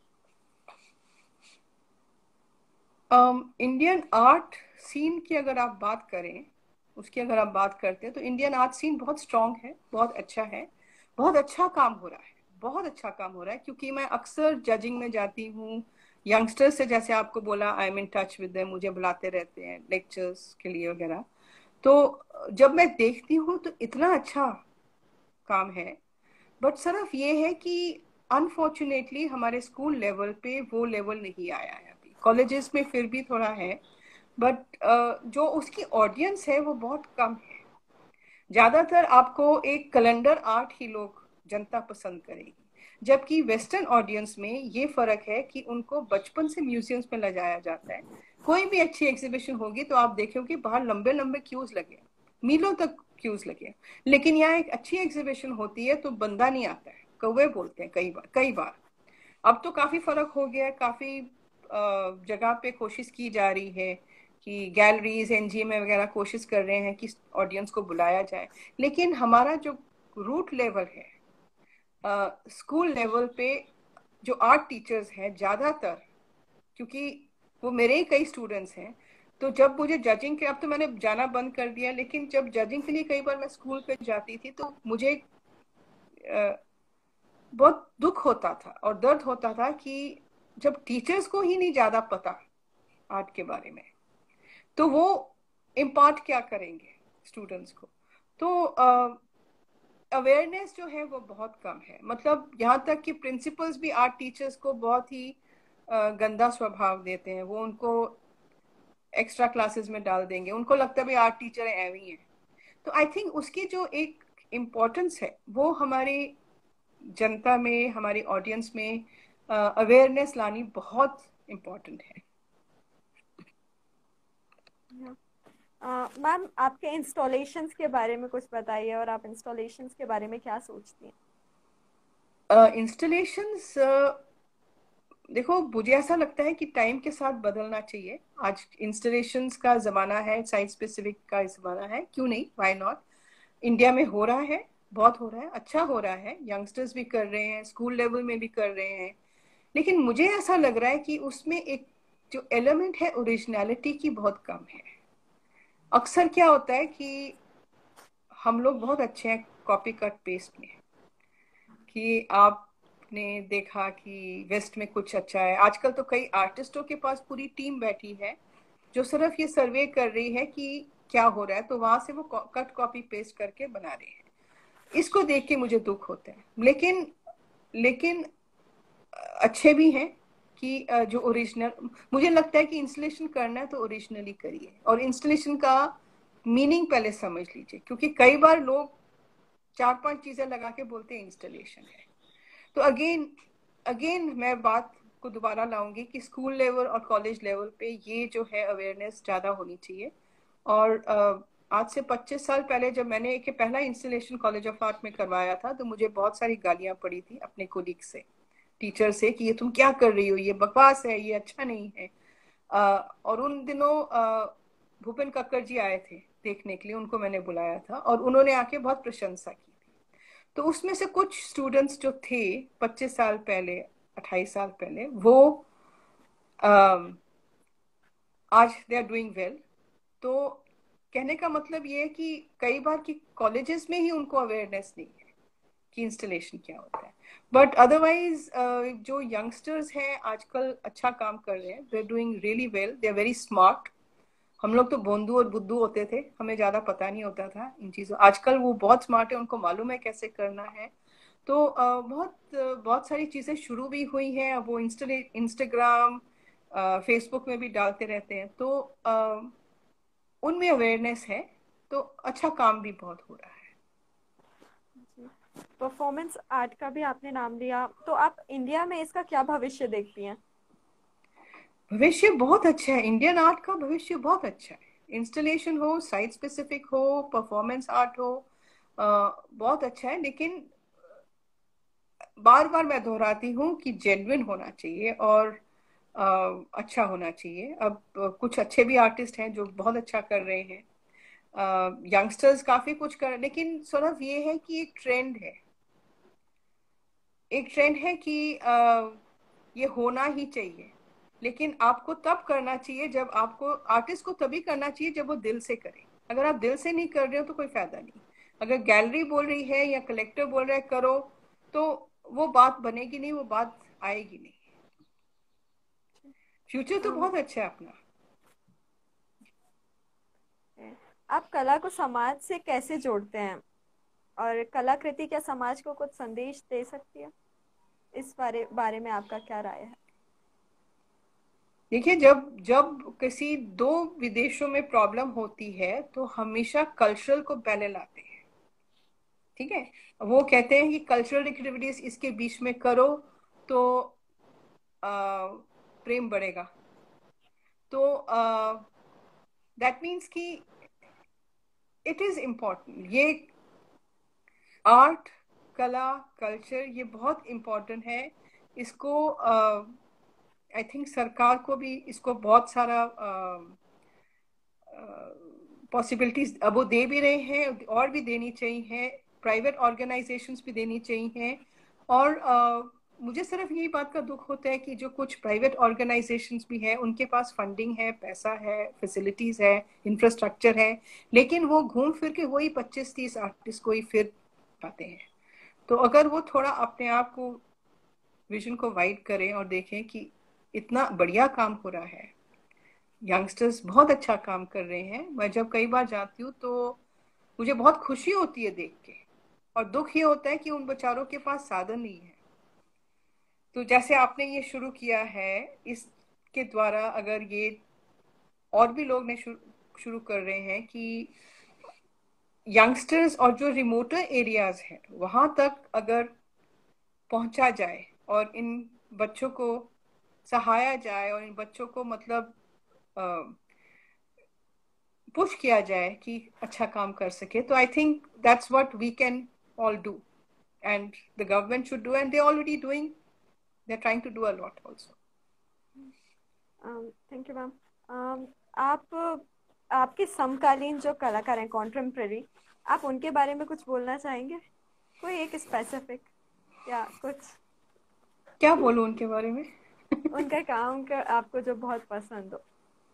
इंडियन आर्ट सीन की अगर आप बात करें, उसकी अगर आप बात करते हैं, तो इंडियन आर्ट सीन बहुत स्ट्रांग है, बहुत अच्छा है, बहुत अच्छा काम हो रहा है, बहुत अच्छा काम हो रहा है। क्योंकि मैं अक्सर जजिंग में जाती हूँ यंगस्टर्स से, जैसे आपको बोला I am in touch with them, मुझे बुलाते रहते हैं लेक्चर्स के लिए वगैरह। तो जब मैं देखती हूँ तो इतना अच्छा काम है। बट सिर्फ ये है कि अनफॉर्चुनेटली हमारे स्कूल लेवल पे वो लेवल नहीं आया है अभी। कॉलेजेस में फिर भी थोड़ा है, बट जो उसकी ऑडियंस है वो बहुत कम है। ज्यादातर आपको एक कैलेंडर आर्ट ही लोग, जनता पसंद करेगी। जबकि वेस्टर्न ऑडियंस में ये फर्क है कि उनको बचपन से म्यूजियम्स में ले जाया जाता है। कोई भी अच्छी एग्जीबिशन होगी तो आप देखोगे बाहर लंबे लंबे क्यूज लगे, मीलों तक क्यूज लगे। लेकिन यहाँ एक अच्छी एग्जीबिशन होती है तो बंदा नहीं आता है, कौवे बोलते हैं कई बार। अब तो काफी फर्क हो गया है, काफी जगह पे कोशिश की जा रही है कि गैलरीज एनजीएम वगैरह कोशिश कर रहे हैं कि ऑडियंस को बुलाया जाए। लेकिन हमारा जो रूट लेवल है, स्कूल लेवल पे जो आर्ट टीचर्स हैं ज्यादातर, क्योंकि वो मेरे ही कई स्टूडेंट्स हैं, तो जब मुझे जजिंग के, अब तो मैंने जाना बंद कर दिया, लेकिन जब जजिंग के लिए कई बार मैं स्कूल पे जाती थी तो मुझे बहुत दुख होता था और दर्द होता था कि जब टीचर्स को ही नहीं ज्यादा पता आर्ट के बारे में तो वो इम्पार्ट क्या करेंगे स्टूडेंट्स को। तो अवेयरनेस जो है वो बहुत कम है। मतलब यहाँ तक कि प्रिंसिपल्स भी आर्ट टीचर्स को बहुत ही गंदा स्वभाव देते हैं, वो उनको एक्स्ट्रा क्लासेस में डाल देंगे, उनको लगता है भाई आर्ट टीचर है एवी है। तो आई थिंक उसकी जो एक इम्पोर्टेंस है वो हमारी जनता में, हमारी ऑडियंस में अवेयरनेस लानी बहुत इम्पोर्टेंट है। मैम आपके इंस्टॉलेशंस के बारे में कुछ बताइए, और आप इंस्टॉलेशंस के बारे में क्या सोचती हैं? इंस्टॉलेशंस देखो, मुझे ऐसा लगता है कि टाइम के साथ बदलना चाहिए। आज इंस्टॉलेशंस का जमाना है, साइट स्पेसिफिक का जमाना है, क्यों नहीं, व्हाई नॉट। इंडिया में हो रहा है, बहुत हो रहा है, अच्छा हो रहा है, यंगस्टर्स भी कर रहे हैं, स्कूल लेवल में भी कर रहे हैं। लेकिन मुझे ऐसा लग रहा है कि उसमें एक जो एलिमेंट है ओरिजिनलिटी की बहुत कम है। अक्सर क्या होता है कि हम लोग बहुत अच्छे हैं कॉपी कट पेस्ट में, कि आपने देखा कि वेस्ट में कुछ अच्छा है। आजकल तो कई आर्टिस्टों के पास पूरी टीम बैठी है जो सिर्फ ये सर्वे कर रही है कि क्या हो रहा है, तो वहां से वो कट कॉपी पेस्ट करके बना रहे हैं। इसको देख के मुझे दुख होता है। लेकिन अच्छे भी हैं कि जो ओरिजिनल, मुझे लगता है कि इंस्टॉलेशन करना है तो ओरिजिनली करिए, और इंस्टॉलेशन का मीनिंग पहले समझ लीजिए, क्योंकि कई बार लोग 4-5 चीजें लगा के बोलते हैं इंस्टॉलेशन है। तो अगेन अगेन मैं बात को दोबारा लाऊंगी कि स्कूल लेवल और कॉलेज लेवल पे ये जो है अवेयरनेस ज्यादा होनी चाहिए। और आज से 25 साल पहले जब मैंने एक पहला इंस्टॉलेशन कॉलेज ऑफ आर्ट में करवाया था तो मुझे बहुत सारी गालियां पड़ी थी अपने कोलीग से, टीचर से, कि ये तुम क्या कर रही हो, ये बकवास है, ये अच्छा नहीं है। और उन दिनों भूपेन कक्कर जी आए थे देखने के लिए, उनको मैंने बुलाया था और उन्होंने आके बहुत प्रशंसा की थी। तो उसमें से कुछ स्टूडेंट्स जो थे 25 साल पहले, 28 साल पहले, वो आज दे आर डूइंग वेल। तो कहने का मतलब ये है कि कई बार कि कॉलेजेस में ही उनको अवेयरनेस नहीं है कि इंस्टॉलेशन क्या होता है। बट अदरवाइज जो यंगस्टर्स हैं आजकल अच्छा काम कर रहे हैं, they are doing really well, they are very smart. हम लोग तो बोंदू और बुद्धू होते थे, हमें ज्यादा पता नहीं होता था इन चीजों। आजकल वो बहुत स्मार्ट है, उनको मालूम है कैसे करना है। तो बहुत सारी चीजें शुरू भी हुई हैं। अब वो इंस्टाग्राम फेसबुक में भी डालते रहते हैं, तो उनमें अवेयरनेस है, तो अच्छा काम भी बहुत हो रहा है। परफॉर्मेंस आर्ट का भी आपने नाम लिया, तो आप इंडिया में इसका क्या भविष्य देखती हैं? भविष्य बहुत अच्छा है, इंडियन आर्ट का भविष्य बहुत अच्छा है। इंस्टॉलेशन हो, साइट स्पेसिफिक हो, परफॉर्मेंस आर्ट हो, बहुत अच्छा है। लेकिन बार बार मैं दोहराती हूँ कि जेन्युइन होना चाहिए और अच्छा होना चाहिए। अब कुछ अच्छे भी आर्टिस्ट हैं जो बहुत अच्छा कर रहे हैं, यंगस्टर्स काफी कुछ कर, लेकिन सिर्फ ये है कि एक ट्रेंड है, एक ट्रेंड है कि ये होना ही चाहिए। लेकिन आपको तब करना चाहिए जब आपको, आर्टिस्ट को तभी करना चाहिए जब वो दिल से करे। अगर आप दिल से नहीं कर रहे हो तो कोई फायदा नहीं। अगर गैलरी बोल रही है या कलेक्टर बोल रहा है करो, तो वो बात बनेगी नहीं, वो बात आएगी नहीं। फ्यूचर तो अम, बहुत अच्छा है अपना। आप कला को समाज से कैसे जोड़ते हैं, और कलाकृति क्या समाज को कुछ संदेश दे सकती है? इस बारे बारे में आपका क्या राय है? देखिए, जब जब किसी दो विदेशों में प्रॉब्लम होती है तो हमेशा कल्चरल को पहले लाते हैं। ठीक है, वो कहते हैं कि कल्चरल एक्टिविटीज इसके बीच में करो तो प्रेम बढ़ेगा। तो दैट मीन्स कि इट इज इम्पोर्टेंट। ये आर्ट, कला, कल्चर ये बहुत इम्पोर्टेंट है। इसको आई थिंक सरकार को भी इसको बहुत सारा पॉसिबिलिटीज अब वो दे भी रहे हैं, और भी देनी चाहिए। प्राइवेट ऑर्गेनाइजेशंस भी देनी चाहिए। और मुझे सिर्फ यही बात का दुख होता है कि जो कुछ प्राइवेट ऑर्गेनाइजेशंस भी है उनके पास फंडिंग है, पैसा है, फैसिलिटीज है, इंफ्रास्ट्रक्चर है, लेकिन वो घूम फिर के वही 25-30 आर्टिस्ट को ही फिर पाते हैं। तो अगर वो थोड़ा अपने आप को, विजन को वाइड करें और देखें कि इतना बढ़िया काम हो रहा है, यंगस्टर्स बहुत अच्छा काम कर रहे हैं। मैं जब कई बार जाती हूँ तो मुझे बहुत खुशी होती है देख के, और दुख ये होता है कि उन बेचारों के पास साधन नहीं है। तो जैसे आपने ये शुरू किया है, इसके द्वारा अगर ये और भी लोग ने शुरू कर रहे हैं कि यंगस्टर्स और जो रिमोटर एरियाज हैं वहां तक अगर पहुंचा जाए और इन बच्चों को सहाया जाए और इन बच्चों को मतलब पुश किया जाए कि अच्छा काम कर सके, तो I think that's what we can all do, and the government should do, and they already doing, they are trying to do a lot also. Thank you ma'am. आप आपके समकालीन जो कलाकार हैं, कॉन्टेम्प्ररी, आप उनके बारे में कुछ बोलना चाहेंगे? कोई एक स्पेसिफिक या कुछ? क्या बोलूं उनके बारे में? उनका काम का आपको जो बहुत पसंद हो।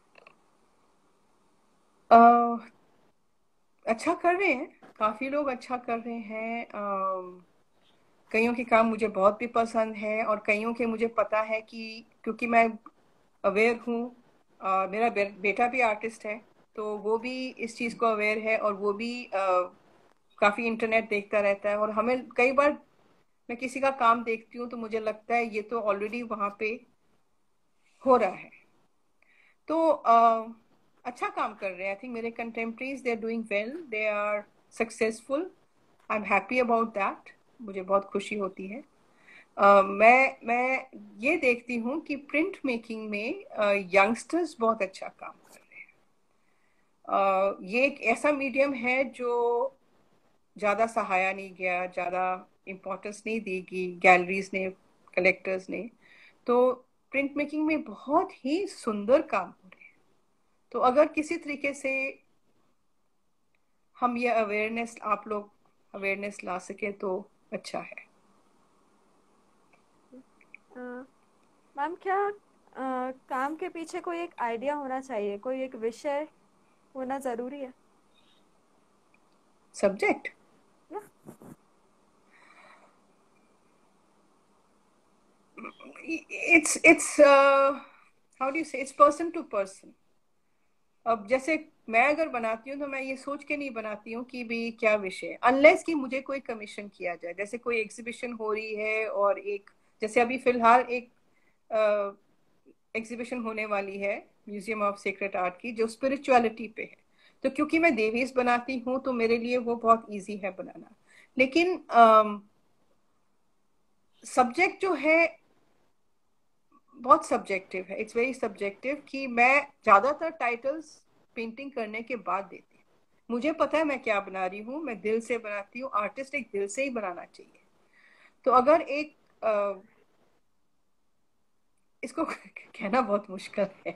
अच्छा कर रहे हैं, काफी लोग अच्छा कर रहे हैं। कईयों के काम मुझे बहुत भी पसंद है, और कईयों के मुझे पता है कि क्योंकि मैं अवेयर हूँ, मेरा बेटा भी आर्टिस्ट है, तो वो भी इस चीज को अवेयर है, और वो भी काफी इंटरनेट देखता रहता है। और हमें कई बार मैं किसी का काम देखती हूँ तो मुझे लगता है ये तो ऑलरेडी वहां पे हो रहा है। तो अच्छा काम कर रहे हैं। आई थिंक मेरे contemporaries they are doing well, they are successful. I am happy about that, मुझे बहुत खुशी होती है। मैं ये देखती हूँ कि प्रिंट मेकिंग में यंगस्टर्स बहुत अच्छा काम कर रहे हैं। ये एक ऐसा मीडियम है जो ज्यादा सहाया नहीं गया, ज्यादा इम्पोर्टेंस नहीं दी गई गैलरीज ने, कलेक्टर्स ने। तो प्रिंट मेकिंग में बहुत ही सुंदर काम हो रहे हैं। तो अगर किसी तरीके से हम ये अवेयरनेस, आप लोग अवेयरनेस ला सके तो अच्छा है। मैम, क्या काम के पीछे कोई एक आइडिया होना चाहिए, कोई एक विषय होना जरूरी है? सब्जेक्ट? ना? it's how do you say, it's person to person। अब जैसे मैं अगर बनाती हूँ तो मैं ये सोच के नहीं बनाती हूँ कि भी क्या विषय, अनलेस कि मुझे कोई कमीशन किया जाए। जैसे कोई एग्जीबिशन हो रही है, और एक जैसे अभी फिलहाल एक एग्जीबिशन होने वाली है म्यूजियम ऑफ सीक्रेट आर्ट की, जो स्पिरिचुअलिटी पे है। तो क्योंकि मैं देवीज बनाती हूँ तो मेरे लिए वो बहुत इजी है बनाना। लेकिन सब्जेक्ट जो है बहुत सब्जेक्टिव है, इट्स वेरी सब्जेक्टिव। कि मैं ज्यादातर टाइटल्स पेंटिंग करने के बाद देती हूँ। मुझे पता है मैं क्या बना रही हूँ, मैं दिल से बनाती हूँ। आर्टिस्ट एक दिल से ही बनाना चाहिए। तो अगर एक इसको कहना बहुत मुश्किल है,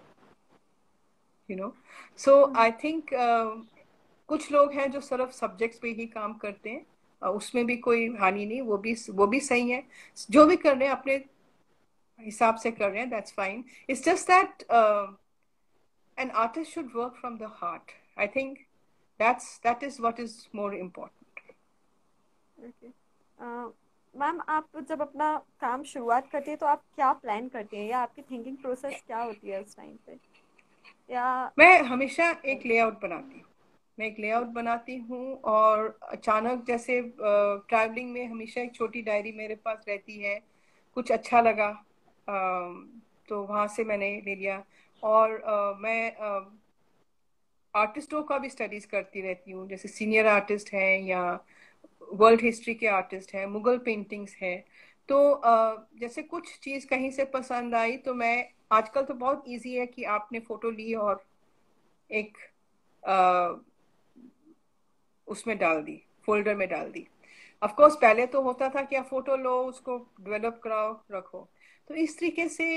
सो आई थिंक कुछ लोग हैं जो सिर्फ सब्जेक्ट्स पे ही काम करते हैं, उसमें भी कोई हानि नहीं, वो भी सही है। जो भी कर रहे हैं अपने हिसाब से कर रहे हैं, that's fine. It's just that an artist should work from the heart. I think that is what is more important। Okay ma'am, आप जब अपना काम शुरुआत करती है तो आप क्या प्लान करती हैं, या आपकी थिंकिंग प्रोसेस क्या होती है उस टाइम पे? या मैं हमेशा एक लेआउट बनाती हूँ। मैं एक लेआउट बनाती हूँ, और अचानक जैसे ट्रैवलिंग में हमेशा एक छोटी डायरी मेरे पास रहती है। कुछ अच्छा लगा तो वहां से मैंने ले लिया। और मैं आर्टिस्टों का भी स्टडीज करती रहती हूँ, जैसे सीनियर आर्टिस्ट हैं या वर्ल्ड हिस्ट्री के आर्टिस्ट हैं, मुगल पेंटिंग्स है। तो जैसे कुछ चीज कहीं से पसंद आई तो मैं, आजकल तो बहुत इजी है कि आपने फोटो ली और एक उसमें डाल दी, फोल्डर में डाल दी। ऑफ कोर्स पहले तो होता था कि आप फोटो लो, उसको डेवलप कराओ, रखो। तो इस तरीके से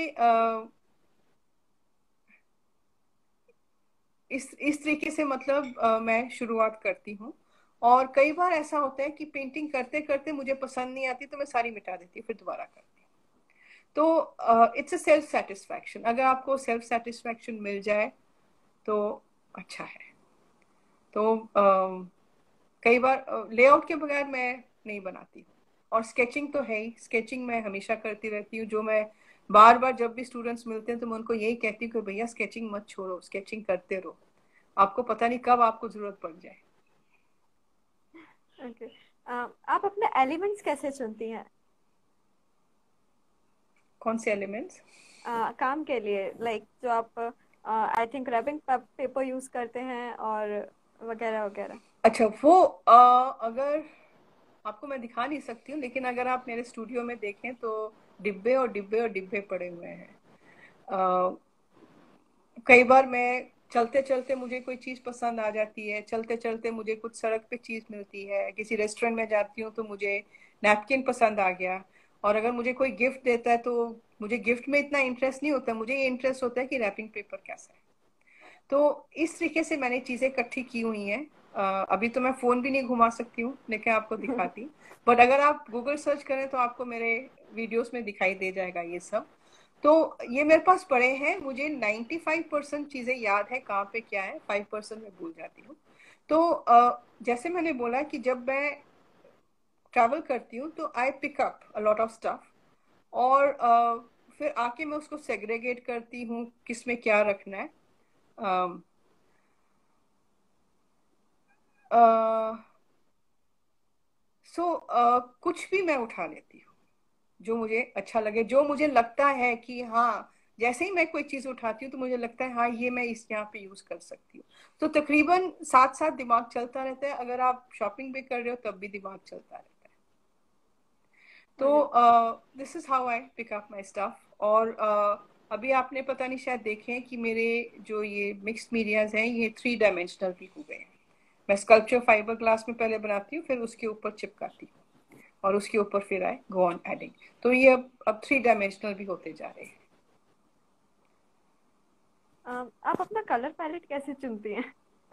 इस तरीके से मतलब मैं शुरुआत करती हूँ। और कई बार ऐसा होता है कि पेंटिंग करते करते मुझे पसंद नहीं आती तो मैं सारी मिटा देती हूँ, फिर दोबारा करती हूँ। तो इट्स अ सेल्फ सेटिस्फैक्शन। अगर आपको सेल्फ सेटिस्फैक्शन मिल जाए तो अच्छा है। तो कई बार लेआउट के बगैर मैं नहीं बनाती हूँ। और स्केचिंग तो है ही, स्केचिंग मैं हमेशा करती रहती हूँ। जो मैं बार बार जब भी स्टूडेंट्स मिलते हैं तो मैं उनको यही कहती हूँ कि भैया स्केचिंग मत छोड़ो, स्केचिंग करते रहो, आपको पता नहीं कब आपको जरूरत पड़ जाए। ओके। आप अपने एलिमेंट्स कैसे चुनती हैं? कौन से एलिमेंट्स? काम के लिए, लाइक जो आप I think wrapping paper use करते हैं और वगैरह वगैरह। अच्छा, वो अगर आपको मैं दिखा नहीं सकती हूँ, लेकिन अगर आप मेरे स्टूडियो में देखें तो डिब्बे और डिब्बे और डिब्बे पड़े हुए हैं। अ, कई बार मैं चलते चलते मुझे कोई चीज पसंद आ जाती है, चलते चलते मुझे कुछ सड़क पे चीज मिलती है, किसी रेस्टोरेंट में जाती हूँ तो मुझे नैपकिन पसंद आ गया। और अगर मुझे कोई गिफ्ट देता है तो मुझे गिफ्ट में इतना इंटरेस्ट नहीं होता, मुझे ये इंटरेस्ट होता है कि रैपिंग पेपर कैसा है। तो इस तरीके से मैंने चीजें इकट्ठी की हुई हैं। अभी तो मैं फोन भी नहीं घुमा सकती हूँ, लेकिन आपको दिखाती। बट अगर आप गूगल सर्च करें तो आपको मेरे वीडियोस में दिखाई दे जाएगा ये सब। तो ये मेरे पास पड़े हैं। मुझे 95% चीजें याद है कहाँ पे क्या है, 5% मैं भूल जाती हूँ। तो जैसे मैंने बोला कि जब मैं ट्रैवल करती हूँ तो I pick up a lot of stuff. और फिर आके मैं उसको सेग्रेगेट करती हूँ किसमें क्या रखना है। अम, अ, सो कुछ भी मैं उठा लेती हूँ जो मुझे अच्छा लगे, जो मुझे लगता है कि हाँ, जैसे ही मैं कोई चीज उठाती हूँ तो मुझे लगता है हाँ ये मैं इस यहाँ पे यूज कर सकती हूँ। तो तकरीबन साथ साथ दिमाग चलता रहता है। अगर आप शॉपिंग भी कर रहे हो तब भी दिमाग चलता रहता है। तो okay. This is how I pick up my stuff. और अभी आपने पता नहीं शायद देखे हैं कि मेरे जो ये मिक्स्ड मीडियाज हैं ये 3 डायमेंशनल भी हो गए हैं। मैं स्कल्पचर फाइबर ग्लास में पहले बनाती हूँ, फिर उसके ऊपर चिपकाती हूँ, और उसके ऊपर फिर आई गो ऑन एडिंग। तो ये अब 3 डायमेंशनल भी होते जा रहे हैं। आप अपना कलर पैलेट कैसे चुनती हैं?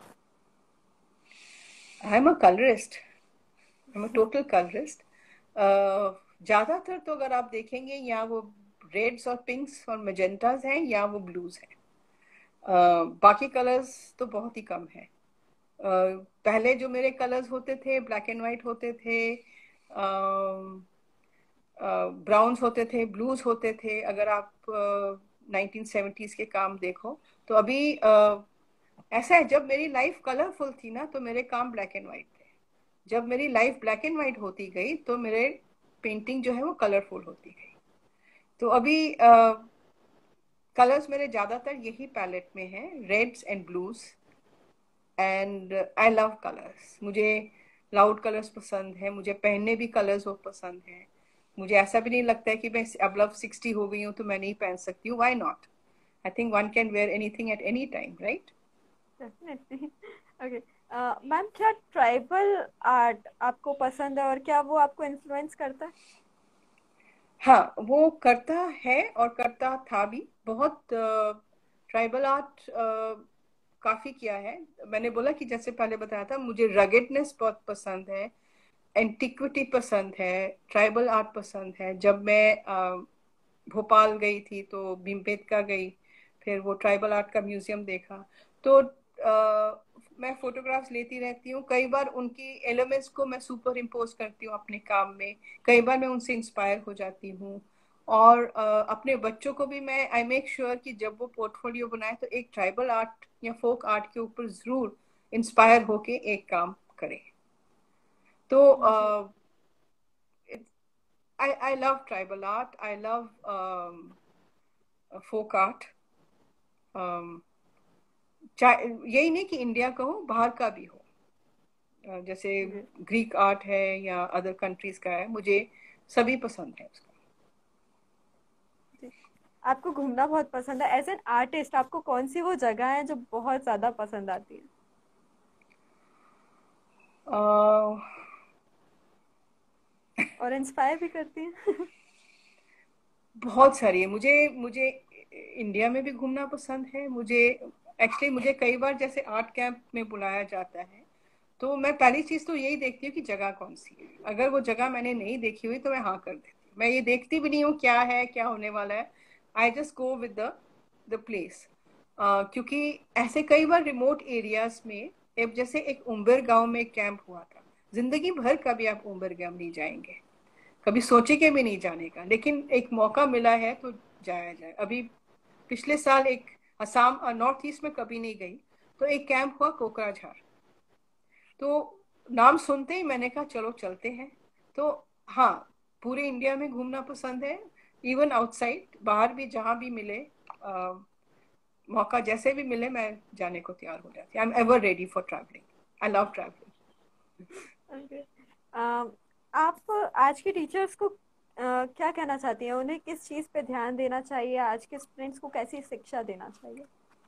I am a colourist, I am a total colourist. ज्यादातर तो अगर आप देखेंगे या वो रेड्स और पिंक्स और मेजेंटाज हैं या वो ब्लूज हैं। बाकी कलर्स तो बहुत ही कम है। पहले जो मेरे कलर्स होते थे ब्लैक एंड व्हाइट होते थे, ब्राउन्स होते थे, ब्लूज होते थे। अगर आप 1970s के काम देखो तो अभी ऐसा है, जब मेरी लाइफ कलरफुल थी ना तो मेरे काम ब्लैक एंड व्हाइट थे। जब मेरी लाइफ ब्लैक एंड व्हाइट होती गई तो मेरे पेंटिंग जो है वो कलरफुल होती गई। तो अभी कलर्स मेरे ज्यादातर यही पैलेट में हैं, reds and blues. And I love colours. मुझे लाउड कलर्स पसंद है, मुझे पहनने भी कलर्स वो पसंद है। मुझे ऐसा भी नहीं लगता है कि मैं अब 60 हो गई हूँ तो मैं नहीं पहन सकती हूँ। Why not? I think one can wear anything at any time, right? Definitely. Okay. Ma'am, क्या ट्राइबल आर्ट आपको पसंद है और क्या वो आपको इन्फ्लुएंस करता है? हाँ, वो करता है और करता था भी बहुत। ट्राइबल आर्ट काफी किया है। मैंने बोला कि जैसे पहले बताया था, मुझे रगेडनेस बहुत पसंद है, एंटिक्विटी पसंद है, ट्राइबल आर्ट पसंद है। जब मैं भोपाल गई थी तो भीमबेटका गई, फिर वो ट्राइबल आर्ट का म्यूजियम देखा। तो मैं फोटोग्राफ्स लेती रहती हूँ। कई बार उनकी एलिमेंट्स को मैं सुपर इम्पोज करती हूँ अपने काम में, कई बार मैं उनसे इंस्पायर हो जाती हूँ। और अपने बच्चों को भी मैं आई मेक श्योर कि जब वो पोर्टफोलियो बनाए तो एक ट्राइबल आर्ट या फोक आर्ट के ऊपर जरूर इंस्पायर होके एक काम करें। तो जी। I love tribal art. I love folk art. यही नहीं कि इंडिया का हो, बाहर का भी हो। जैसे जी। ग्रीक आर्ट है या अदर कंट्रीज का है, मुझे सभी पसंद है उसका। जी। आपको घूमना बहुत पसंद है, एज एन आर्टिस्ट आपको कौन सी वो जगह है जो बहुत ज्यादा पसंद आती है? अ, और इंस्पायर भी करती हैं? बहुत सारी है। मुझे मुझे इंडिया में भी घूमना पसंद है। मुझे एक्चुअली मुझे कई बार जैसे आर्ट कैंप में बुलाया जाता है, तो मैं पहली चीज तो यही देखती हूँ कि जगह कौन सी है। अगर वो जगह मैंने नहीं देखी हुई तो मैं हाँ कर देती हूँ। मैं ये देखती भी नहीं हूँ क्या है, क्या होने वाला है। I just go with the place. क्योंकि ऐसे कई बार रिमोट एरियाज में, एक जैसे एक उम्बर गांव में एक कैंप हुआ था। जिंदगी भर कभी आप उम्बर गांव नहीं जाएंगे, कभी सोचे के भी नहीं जाने का, लेकिन एक मौका मिला है तो जाया जाए। अभी पिछले साल एक असम नॉर्थ ईस्ट में कभी नहीं गई, तो एक कैंप हुआ कोकराझार। तो नाम सुनते ही मैंने कहा चलो चलते हैं। तो हाँ, पूरे इंडिया में घूमना पसंद है। इवन आउटसाइड, बाहर भी जहां भी मिले, आ, मौका जैसे भी मिले, मैं जाने को तैयार हो जाती। I am ever ready for travelling. I love travelling. Okay. आप आज के टीचर्स को क्या कहना चाहती हैं? उन्हें किस चीज़ पे ध्यान देना चाहिए? आज के स्टूडेंट्स को कैसी शिक्षा देना चाहिए?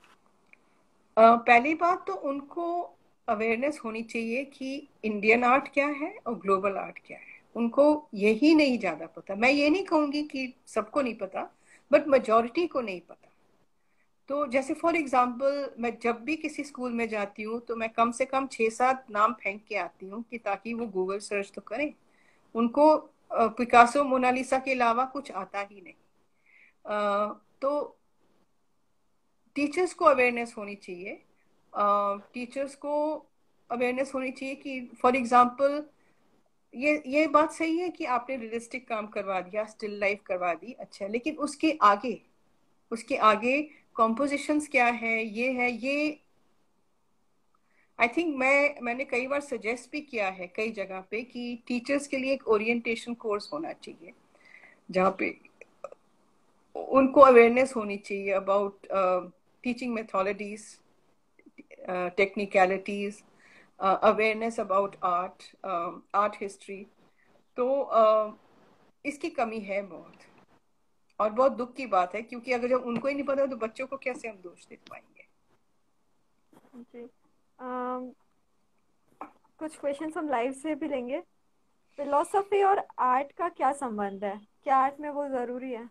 पहली बात तो उनको अवेयरनेस होनी चाहिए कि इंडियन आर्ट क्या है और ग्लोबल आर्ट क्या है। उनको यही नहीं ज्यादा पता। मैं ये नहीं कहूंगी कि सबको नहीं पता, बट मेजोरिटी को नहीं पता। तो जैसे फॉर एग्जांपल, मैं जब भी किसी स्कूल में जाती हूँ तो मैं कम से कम 6-7 नाम फेंक के आती हूँ, कि ताकि वो गूगल सर्च तो करें। उनको पिकासो मोनालिसा के अलावा कुछ आता ही नहीं। तो टीचर्स को अवेयरनेस होनी चाहिए। टीचर्स को अवेयरनेस होनी चाहिए कि फॉर एग्जांपल, ये बात सही है कि आपने रियलिस्टिक काम करवा दिया, स्टिल लाइफ करवा दी, अच्छा है, लेकिन उसके आगे कॉम्पोजिशंस क्या है, ये है ये। आई थिंक मैंने कई बार सजेस्ट भी किया है कई जगह पे कि टीचर्स के लिए एक ओरिएंटेशन कोर्स होना चाहिए, जहाँ पे उनको अवेयरनेस होनी चाहिए about teaching methodologies, technicalities, awareness about art, art history. तो इसकी कमी है बहुत, और बहुत दुख की बात है, क्योंकि अगर जब उनको ही नहीं पता तो बच्चों को कैसे हम दोष दे पाएंगे। जी। अम, कुछ क्वेश्चंस हम लाइव से भी लेंगे। फिलोसफी और आर्ट का क्या संबंध है? क्या आर्ट में वो जरूरी है?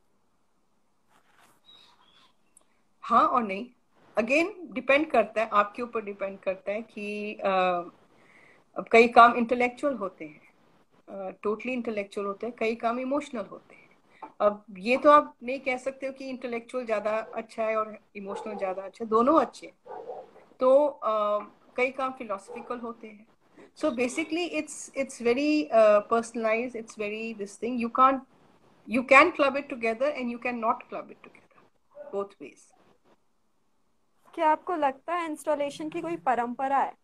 हाँ और नहीं। अगेन डिपेंड करता है, आपके ऊपर डिपेंड करता है कि अब कई काम इंटेलेक्चुअल होते हैं, टोटली इंटेलेक्चुअल होते हैं, कई काम इमोशनल होते हैं। अब ये तो आप नहीं कह सकते हो कि इंटेलेक्चुअल ज्यादा अच्छा है और इमोशनल ज्यादा अच्छा है, दोनों अच्छे हैं। तो कई काम फिलोसफिकल होते हैं। So basically it's very personalize, it's very this thing. You can club it together and you can not club it together, both ways. क्या आपको लगता है इंस्टॉलेशन की कोई परंपरा है?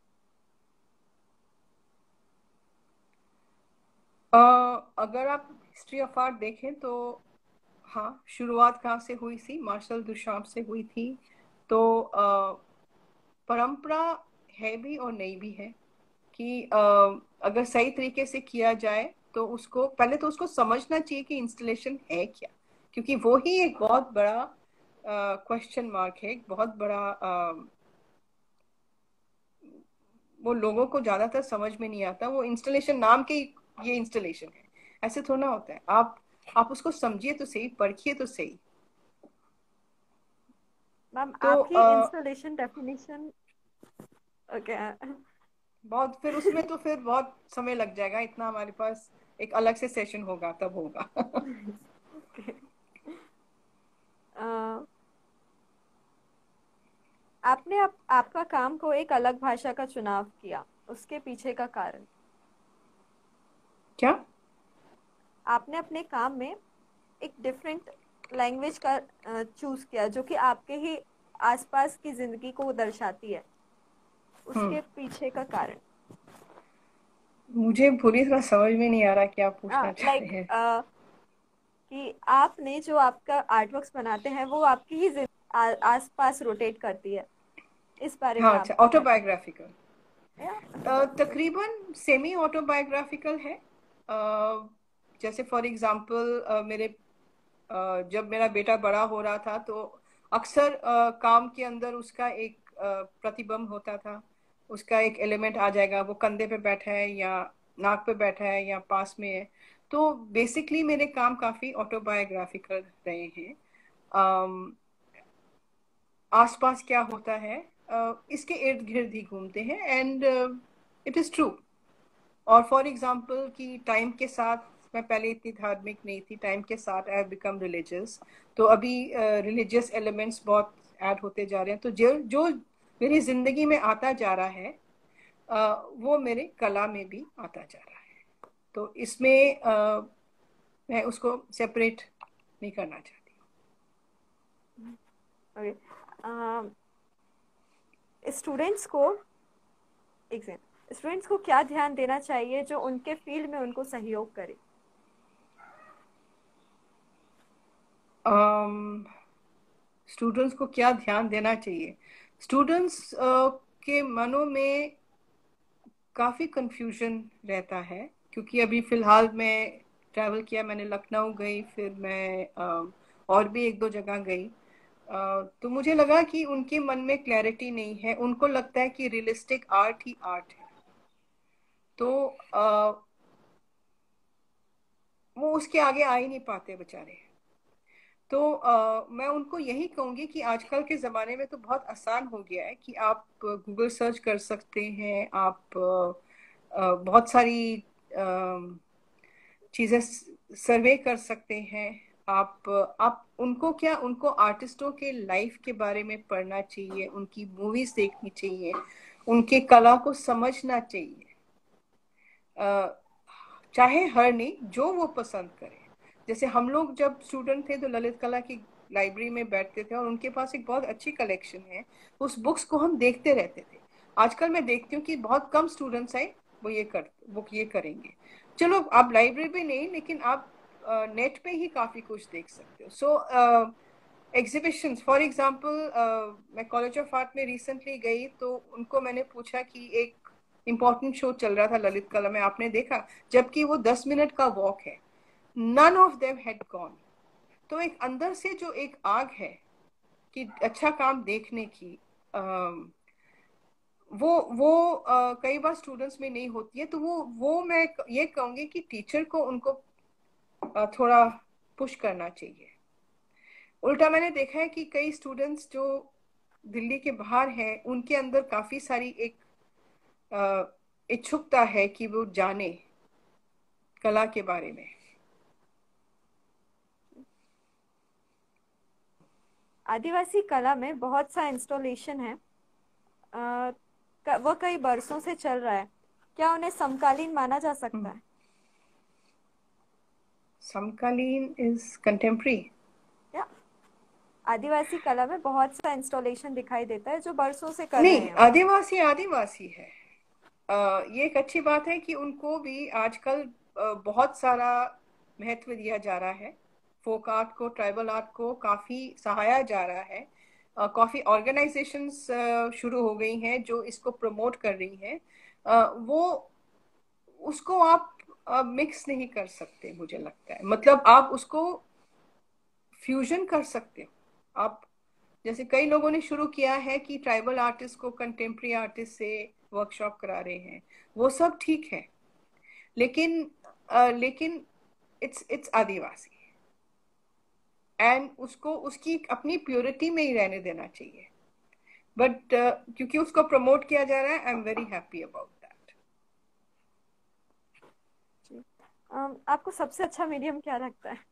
अगर आप हिस्ट्री ऑफ आर्ट देखें तो हाँ, शुरुआत कहाँ से हुई थी? मार्शल दुशाम्प से हुई थी। तो परंपरा है भी और नहीं भी है, कि अगर सही तरीके से किया जाए तो उसको पहले तो उसको समझना चाहिए कि इंस्टॉलेशन है क्या। क्योंकि वो ही एक बहुत बड़ा क्वेश्चन मार्क है, एक बहुत बड़ा वो लोगों को ज्यादातर समझ में नहीं आता। वो इंस्टॉलेशन नाम के ये इंस्टॉलेशन है, ऐसे थोड़ा होता है। आप उसको समझिए तो सही, परखिए तो सही। मैम, तो आपकी इंस्टॉलेशन डेफिनेशन ओके। बहुत, फिर उसमें तो फिर बहुत समय लग जाएगा, इतना हमारे पास एक अलग से सेशन होगा तब होगा। आपने आपका काम को एक अलग भाषा का चुनाव किया, उसके पीछे का कारण? क्या? आपने अपने काम में एक डिफरेंट लैंग्वेज का चूज किया, जो कि आपके ही आसपास की जिंदगी को दर्शाती है, हम्म उसके पीछे का कारण? मुझे पूरी तरह समझ में नहीं आ रहा क्या आप पूछना चाह रहे लाइक हैं। कि आपने जो आपका आर्टवर्क्स बनाते हैं वो आपकी ही आसपास रोटेट करती है, इस बारे में हाँ, अच्छा, आपका क्या कहना ऑटोबायोग्राफिकल। है? ऑटोबायोग्राफिकल। तकरीबन सेमी ऑटोबायोग्राफिकल है। जैसे फॉर एग्जांपल, मेरे जब मेरा बेटा बड़ा हो रहा था तो अक्सर काम के अंदर उसका एक प्रतिबिंब होता था। उसका एक एलिमेंट आ जाएगा, वो कंधे पे बैठा है या नाक पे बैठा है या पास में है। तो बेसिकली मेरे काम काफी ऑटोबायोग्राफिकल रहे हैं। अम, आसपास क्या होता है इसके इर्द गिर्द ही घूमते हैं, एंड इट इज ट्रू। और फॉर एग्जाम्पल कि टाइम के साथ, मैं पहले इतनी धार्मिक नहीं थी, टाइम के साथ आई हैव बिकम रिलीजियस। तो अभी रिलीजियस एलिमेंट्स बहुत ऐड होते जा रहे हैं। तो जो जो मेरी जिंदगी में आता जा रहा है वो मेरे कला में भी आता जा रहा है। तो इसमें मैं उसको सेपरेट नहीं करना चाहती। ओके, स्टूडेंट्स को एक सेकंड, स्टूडेंट्स को क्या ध्यान देना चाहिए जो उनके फील्ड में उनको सहयोग करे? स्टूडेंट्स को क्या ध्यान देना चाहिए? स्टूडेंट्स के मनों में काफ़ी कंफ्यूजन रहता है, क्योंकि अभी फ़िलहाल मैं ट्रैवल किया, मैंने लखनऊ गई, फिर मैं और भी एक दो जगह गई। तो मुझे लगा कि उनके मन में क्लैरिटी नहीं है। उनको लगता है कि रियलिस्टिक आर्ट ही आर्ट है, तो वो उसके आगे आ ही नहीं पाते बेचारे। तो मैं उनको यही कहूंगी कि आजकल के ज़माने में तो बहुत आसान हो गया है कि आप गूगल सर्च कर सकते हैं, आप बहुत सारी चीज़ें सर्वे कर सकते हैं। आप उनको क्या, उनको आर्टिस्टों के लाइफ के बारे में पढ़ना चाहिए, उनकी मूवीज देखनी चाहिए, उनके कला को समझना चाहिए। चाहे हर नहीं, जो वो पसंद करे। जैसे हम लोग जब स्टूडेंट थे तो ललित कला की लाइब्रेरी में बैठते थे, और उनके पास एक बहुत अच्छी कलेक्शन है, उस बुक्स को हम देखते रहते थे। आजकल मैं देखती हूँ कि बहुत कम स्टूडेंट्स हैं वो ये करेंगे। चलो आप लाइब्रेरी पे नहीं, लेकिन आप नेट पे ही काफी कुछ देख सकते हो। सो एग्जीबिशंस फॉर एग्जांपल, मैं कॉलेज ऑफ आर्ट में रिसेंटली गई, तो उनको मैंने पूछा कि एक इम्पोर्टेंट शो चल रहा था ललित कला में, आपने देखा? जबकि वो 10 मिनट का वॉक है। None of them had gone. तो एक अंदर से जो एक आग है कि अच्छा काम देखने की, वो कई बार स्टूडेंट्स में नहीं होती है। तो वो मैं ये कहूंगी कि टीचर को उनको थोड़ा पुश करना चाहिए। उल्टा मैंने देखा है कि कई स्टूडेंट्स जो दिल्ली के बाहर हैं, उनके अंदर काफी सारी एक इच्छुकता है कि वो जाने कला के बारे में। आदिवासी कला में बहुत सा इंस्टॉलेशन है, वो कई बरसों से चल रहा है, क्या उन्हें समकालीन माना जा सकता है? समकालीन इज कंटेम्प्रेरी। या आदिवासी कला में बहुत सा इंस्टॉलेशन दिखाई देता है जो बरसों से कर रहे नहीं, हैं वो। आदिवासी आदिवासी है। ये एक अच्छी बात है कि उनको भी आजकल बहुत सारा महत्व दिया जा रहा है। फोक आर्ट को, ट्राइबल आर्ट को काफी सहारा जा रहा है। काफी ऑर्गेनाइजेशंस शुरू हो गई हैं जो इसको प्रमोट कर रही हैं। वो उसको आप मिक्स नहीं कर सकते, मुझे लगता है। मतलब आप उसको फ्यूजन कर सकते हो। आप जैसे कई लोगों ने शुरू किया है कि ट्राइबल आर्टिस्ट को कंटेम्प्रेरी आर्टिस्ट से वर्कशॉप करा रहे हैं, वो सब ठीक है। लेकिन लेकिन इट्स आदिवासी, एंड उसको उसकी अपनी प्योरिटी में ही रहने देना चाहिए। बट क्योंकि उसको प्रमोट किया जा रहा है, I am very happy about that. आपको सबसे अच्छा मीडियम क्या लगता है?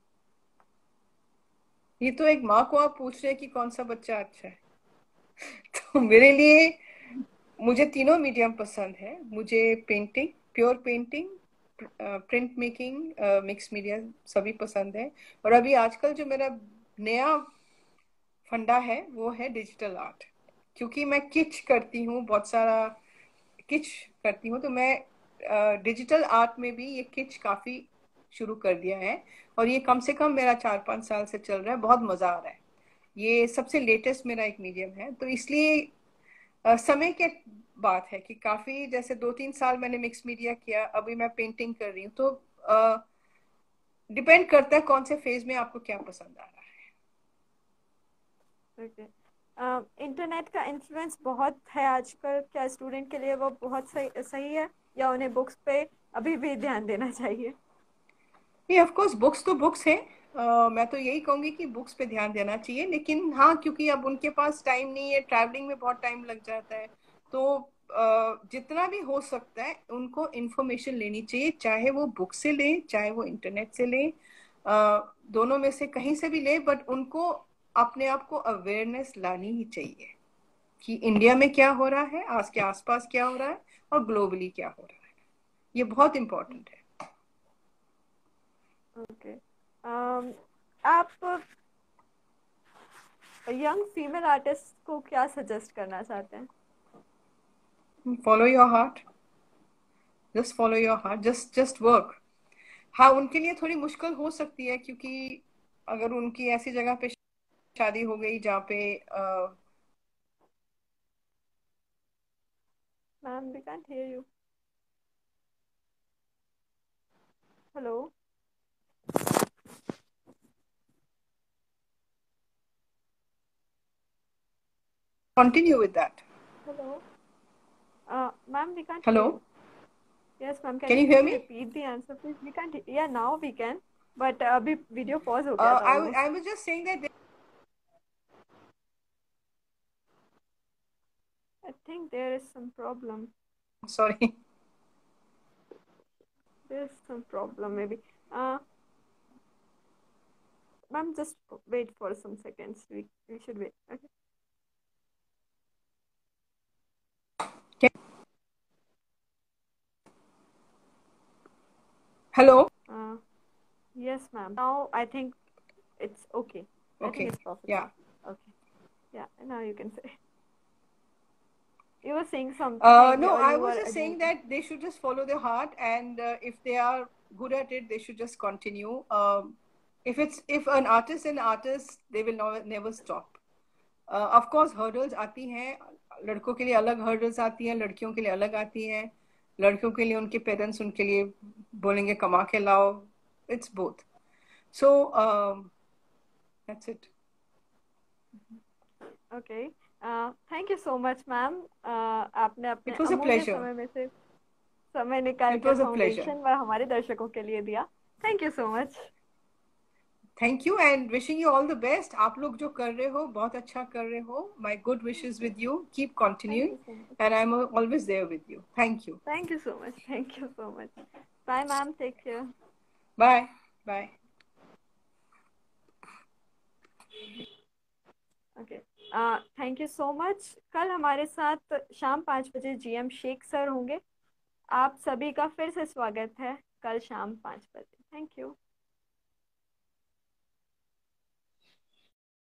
ये तो एक माँ को आप पूछ रहे हैं कि कौन सा बच्चा अच्छा है। तो मेरे लिए, मुझे तीनों मीडियम पसंद है। मुझे painting, pure painting, print making, mix media सभी पसंद है। और अभी आजकल जो मेरा नया फंडा है वो है डिजिटल आर्ट। क्योंकि मैं किच करती हूँ, बहुत सारा किच करती हूँ, तो मैं डिजिटल आर्ट में भी ये किच काफी शुरू कर दिया है। और ये कम से कम मेरा 4-5 साल से चल रहा है, बहुत मजा आ रहा है। ये सबसे लेटेस्ट मेरा एक मीडियम है। तो इसलिए समय के बात है कि काफी, जैसे 2-3 साल मैंने मिक्स मीडिया किया, अभी मैं पेंटिंग कर रही हूँ। तो डिपेंड करता है कौन से फेज में आपको क्या पसंद आ रहा है। ओके, इंटरनेट का इन्फ्लुएंस बहुत है आजकल, क्या स्टूडेंट के लिए वो बहुत सही सही है, या उन्हें बुक्स पे अभी भी ध्यान देना चाहिए? ये ऑफ कोर्स बुक्स तो बुक्स है। मैं तो यही कहूंगी कि बुक्स पे ध्यान देना चाहिए, लेकिन हाँ, क्योंकि अब उनके पास टाइम नहीं है, ट्रैवलिंग में बहुत टाइम लग जाता है, तो जितना भी हो सकता है उनको इंफॉर्मेशन लेनी चाहिए, चाहे वो बुक से ले चाहे वो इंटरनेट से ले। दोनों में से कहीं से भी ले, बट उनको अपने आप को अवेयरनेस लानी ही चाहिए कि इंडिया में क्या हो रहा है, आज के आसपास क्या हो रहा है, और ग्लोबली क्या हो रहा है। ये बहुत इंपॉर्टेंट है। ओके। आप यंग फीमेल आर्टिस्ट को क्या सजेस्ट करना चाहते हैं? Follow your heart, just follow your heart, just work. हाँ, उनके लिए थोड़ी मुश्किल हो सकती है, क्योंकि अगर उनकी ऐसी जगह पे शादी हो गई जहाँ पे ma'am, we can't hear you. Hello. Continue with that. Hello. Ma'am, we can't hello, hear you. Yes ma'am, can can you you hear please me? Repeat the answer please? We can't, yeah now we can, but अभी video pause हो गया था I almost. Was just saying that. I think there is some problem. Sorry. There is some problem may be. Ma'am, just wait for some seconds, we should wait, okay? Hello. Yes, ma'am. Now I think it's okay. I think okay, it's perfect या now. Okay. Yeah, now you can say. You were saying something, no, or I you was were just saying again. That they should just follow their heart, and if they are good at it, they should just continue. If an artist, they will never stop. Of course hurdles आती हैं, लड़कों के लिए अलग hurdles आती हैं, लड़कियों के लिए अलग आती हैं। लड़कियों के लिए उनके पेरेंट्स उनके लिए बोलेंगे कमा के लाओ। It's both. So that's it. Okay. Thank you so much, ma'am. आपने अपने इट वाज अ अमूल्य प्लेजर। समय में से समय निकाल इट के वाज अ प्लेजर। फाउंडेशन व हमारे दर्शकों के लिए दिया। Thank you so much. Thank you and wishing you all the best. आप लोग जो कर रहे हो बहुत अच्छा कर रहे हो। My good wishes with you, keep thank continuing, you so much. And I am always there with you. Thank you. Thank you so much. Thank you so much. Bye ma'am, take care. Bye bye. Okay. Thank you so much. कल हमारे साथ शाम 5 बजे GM Sheikh sir होंगे। आप सभी का फिर से स्वागत है कल शाम 5 बजे। Thank you.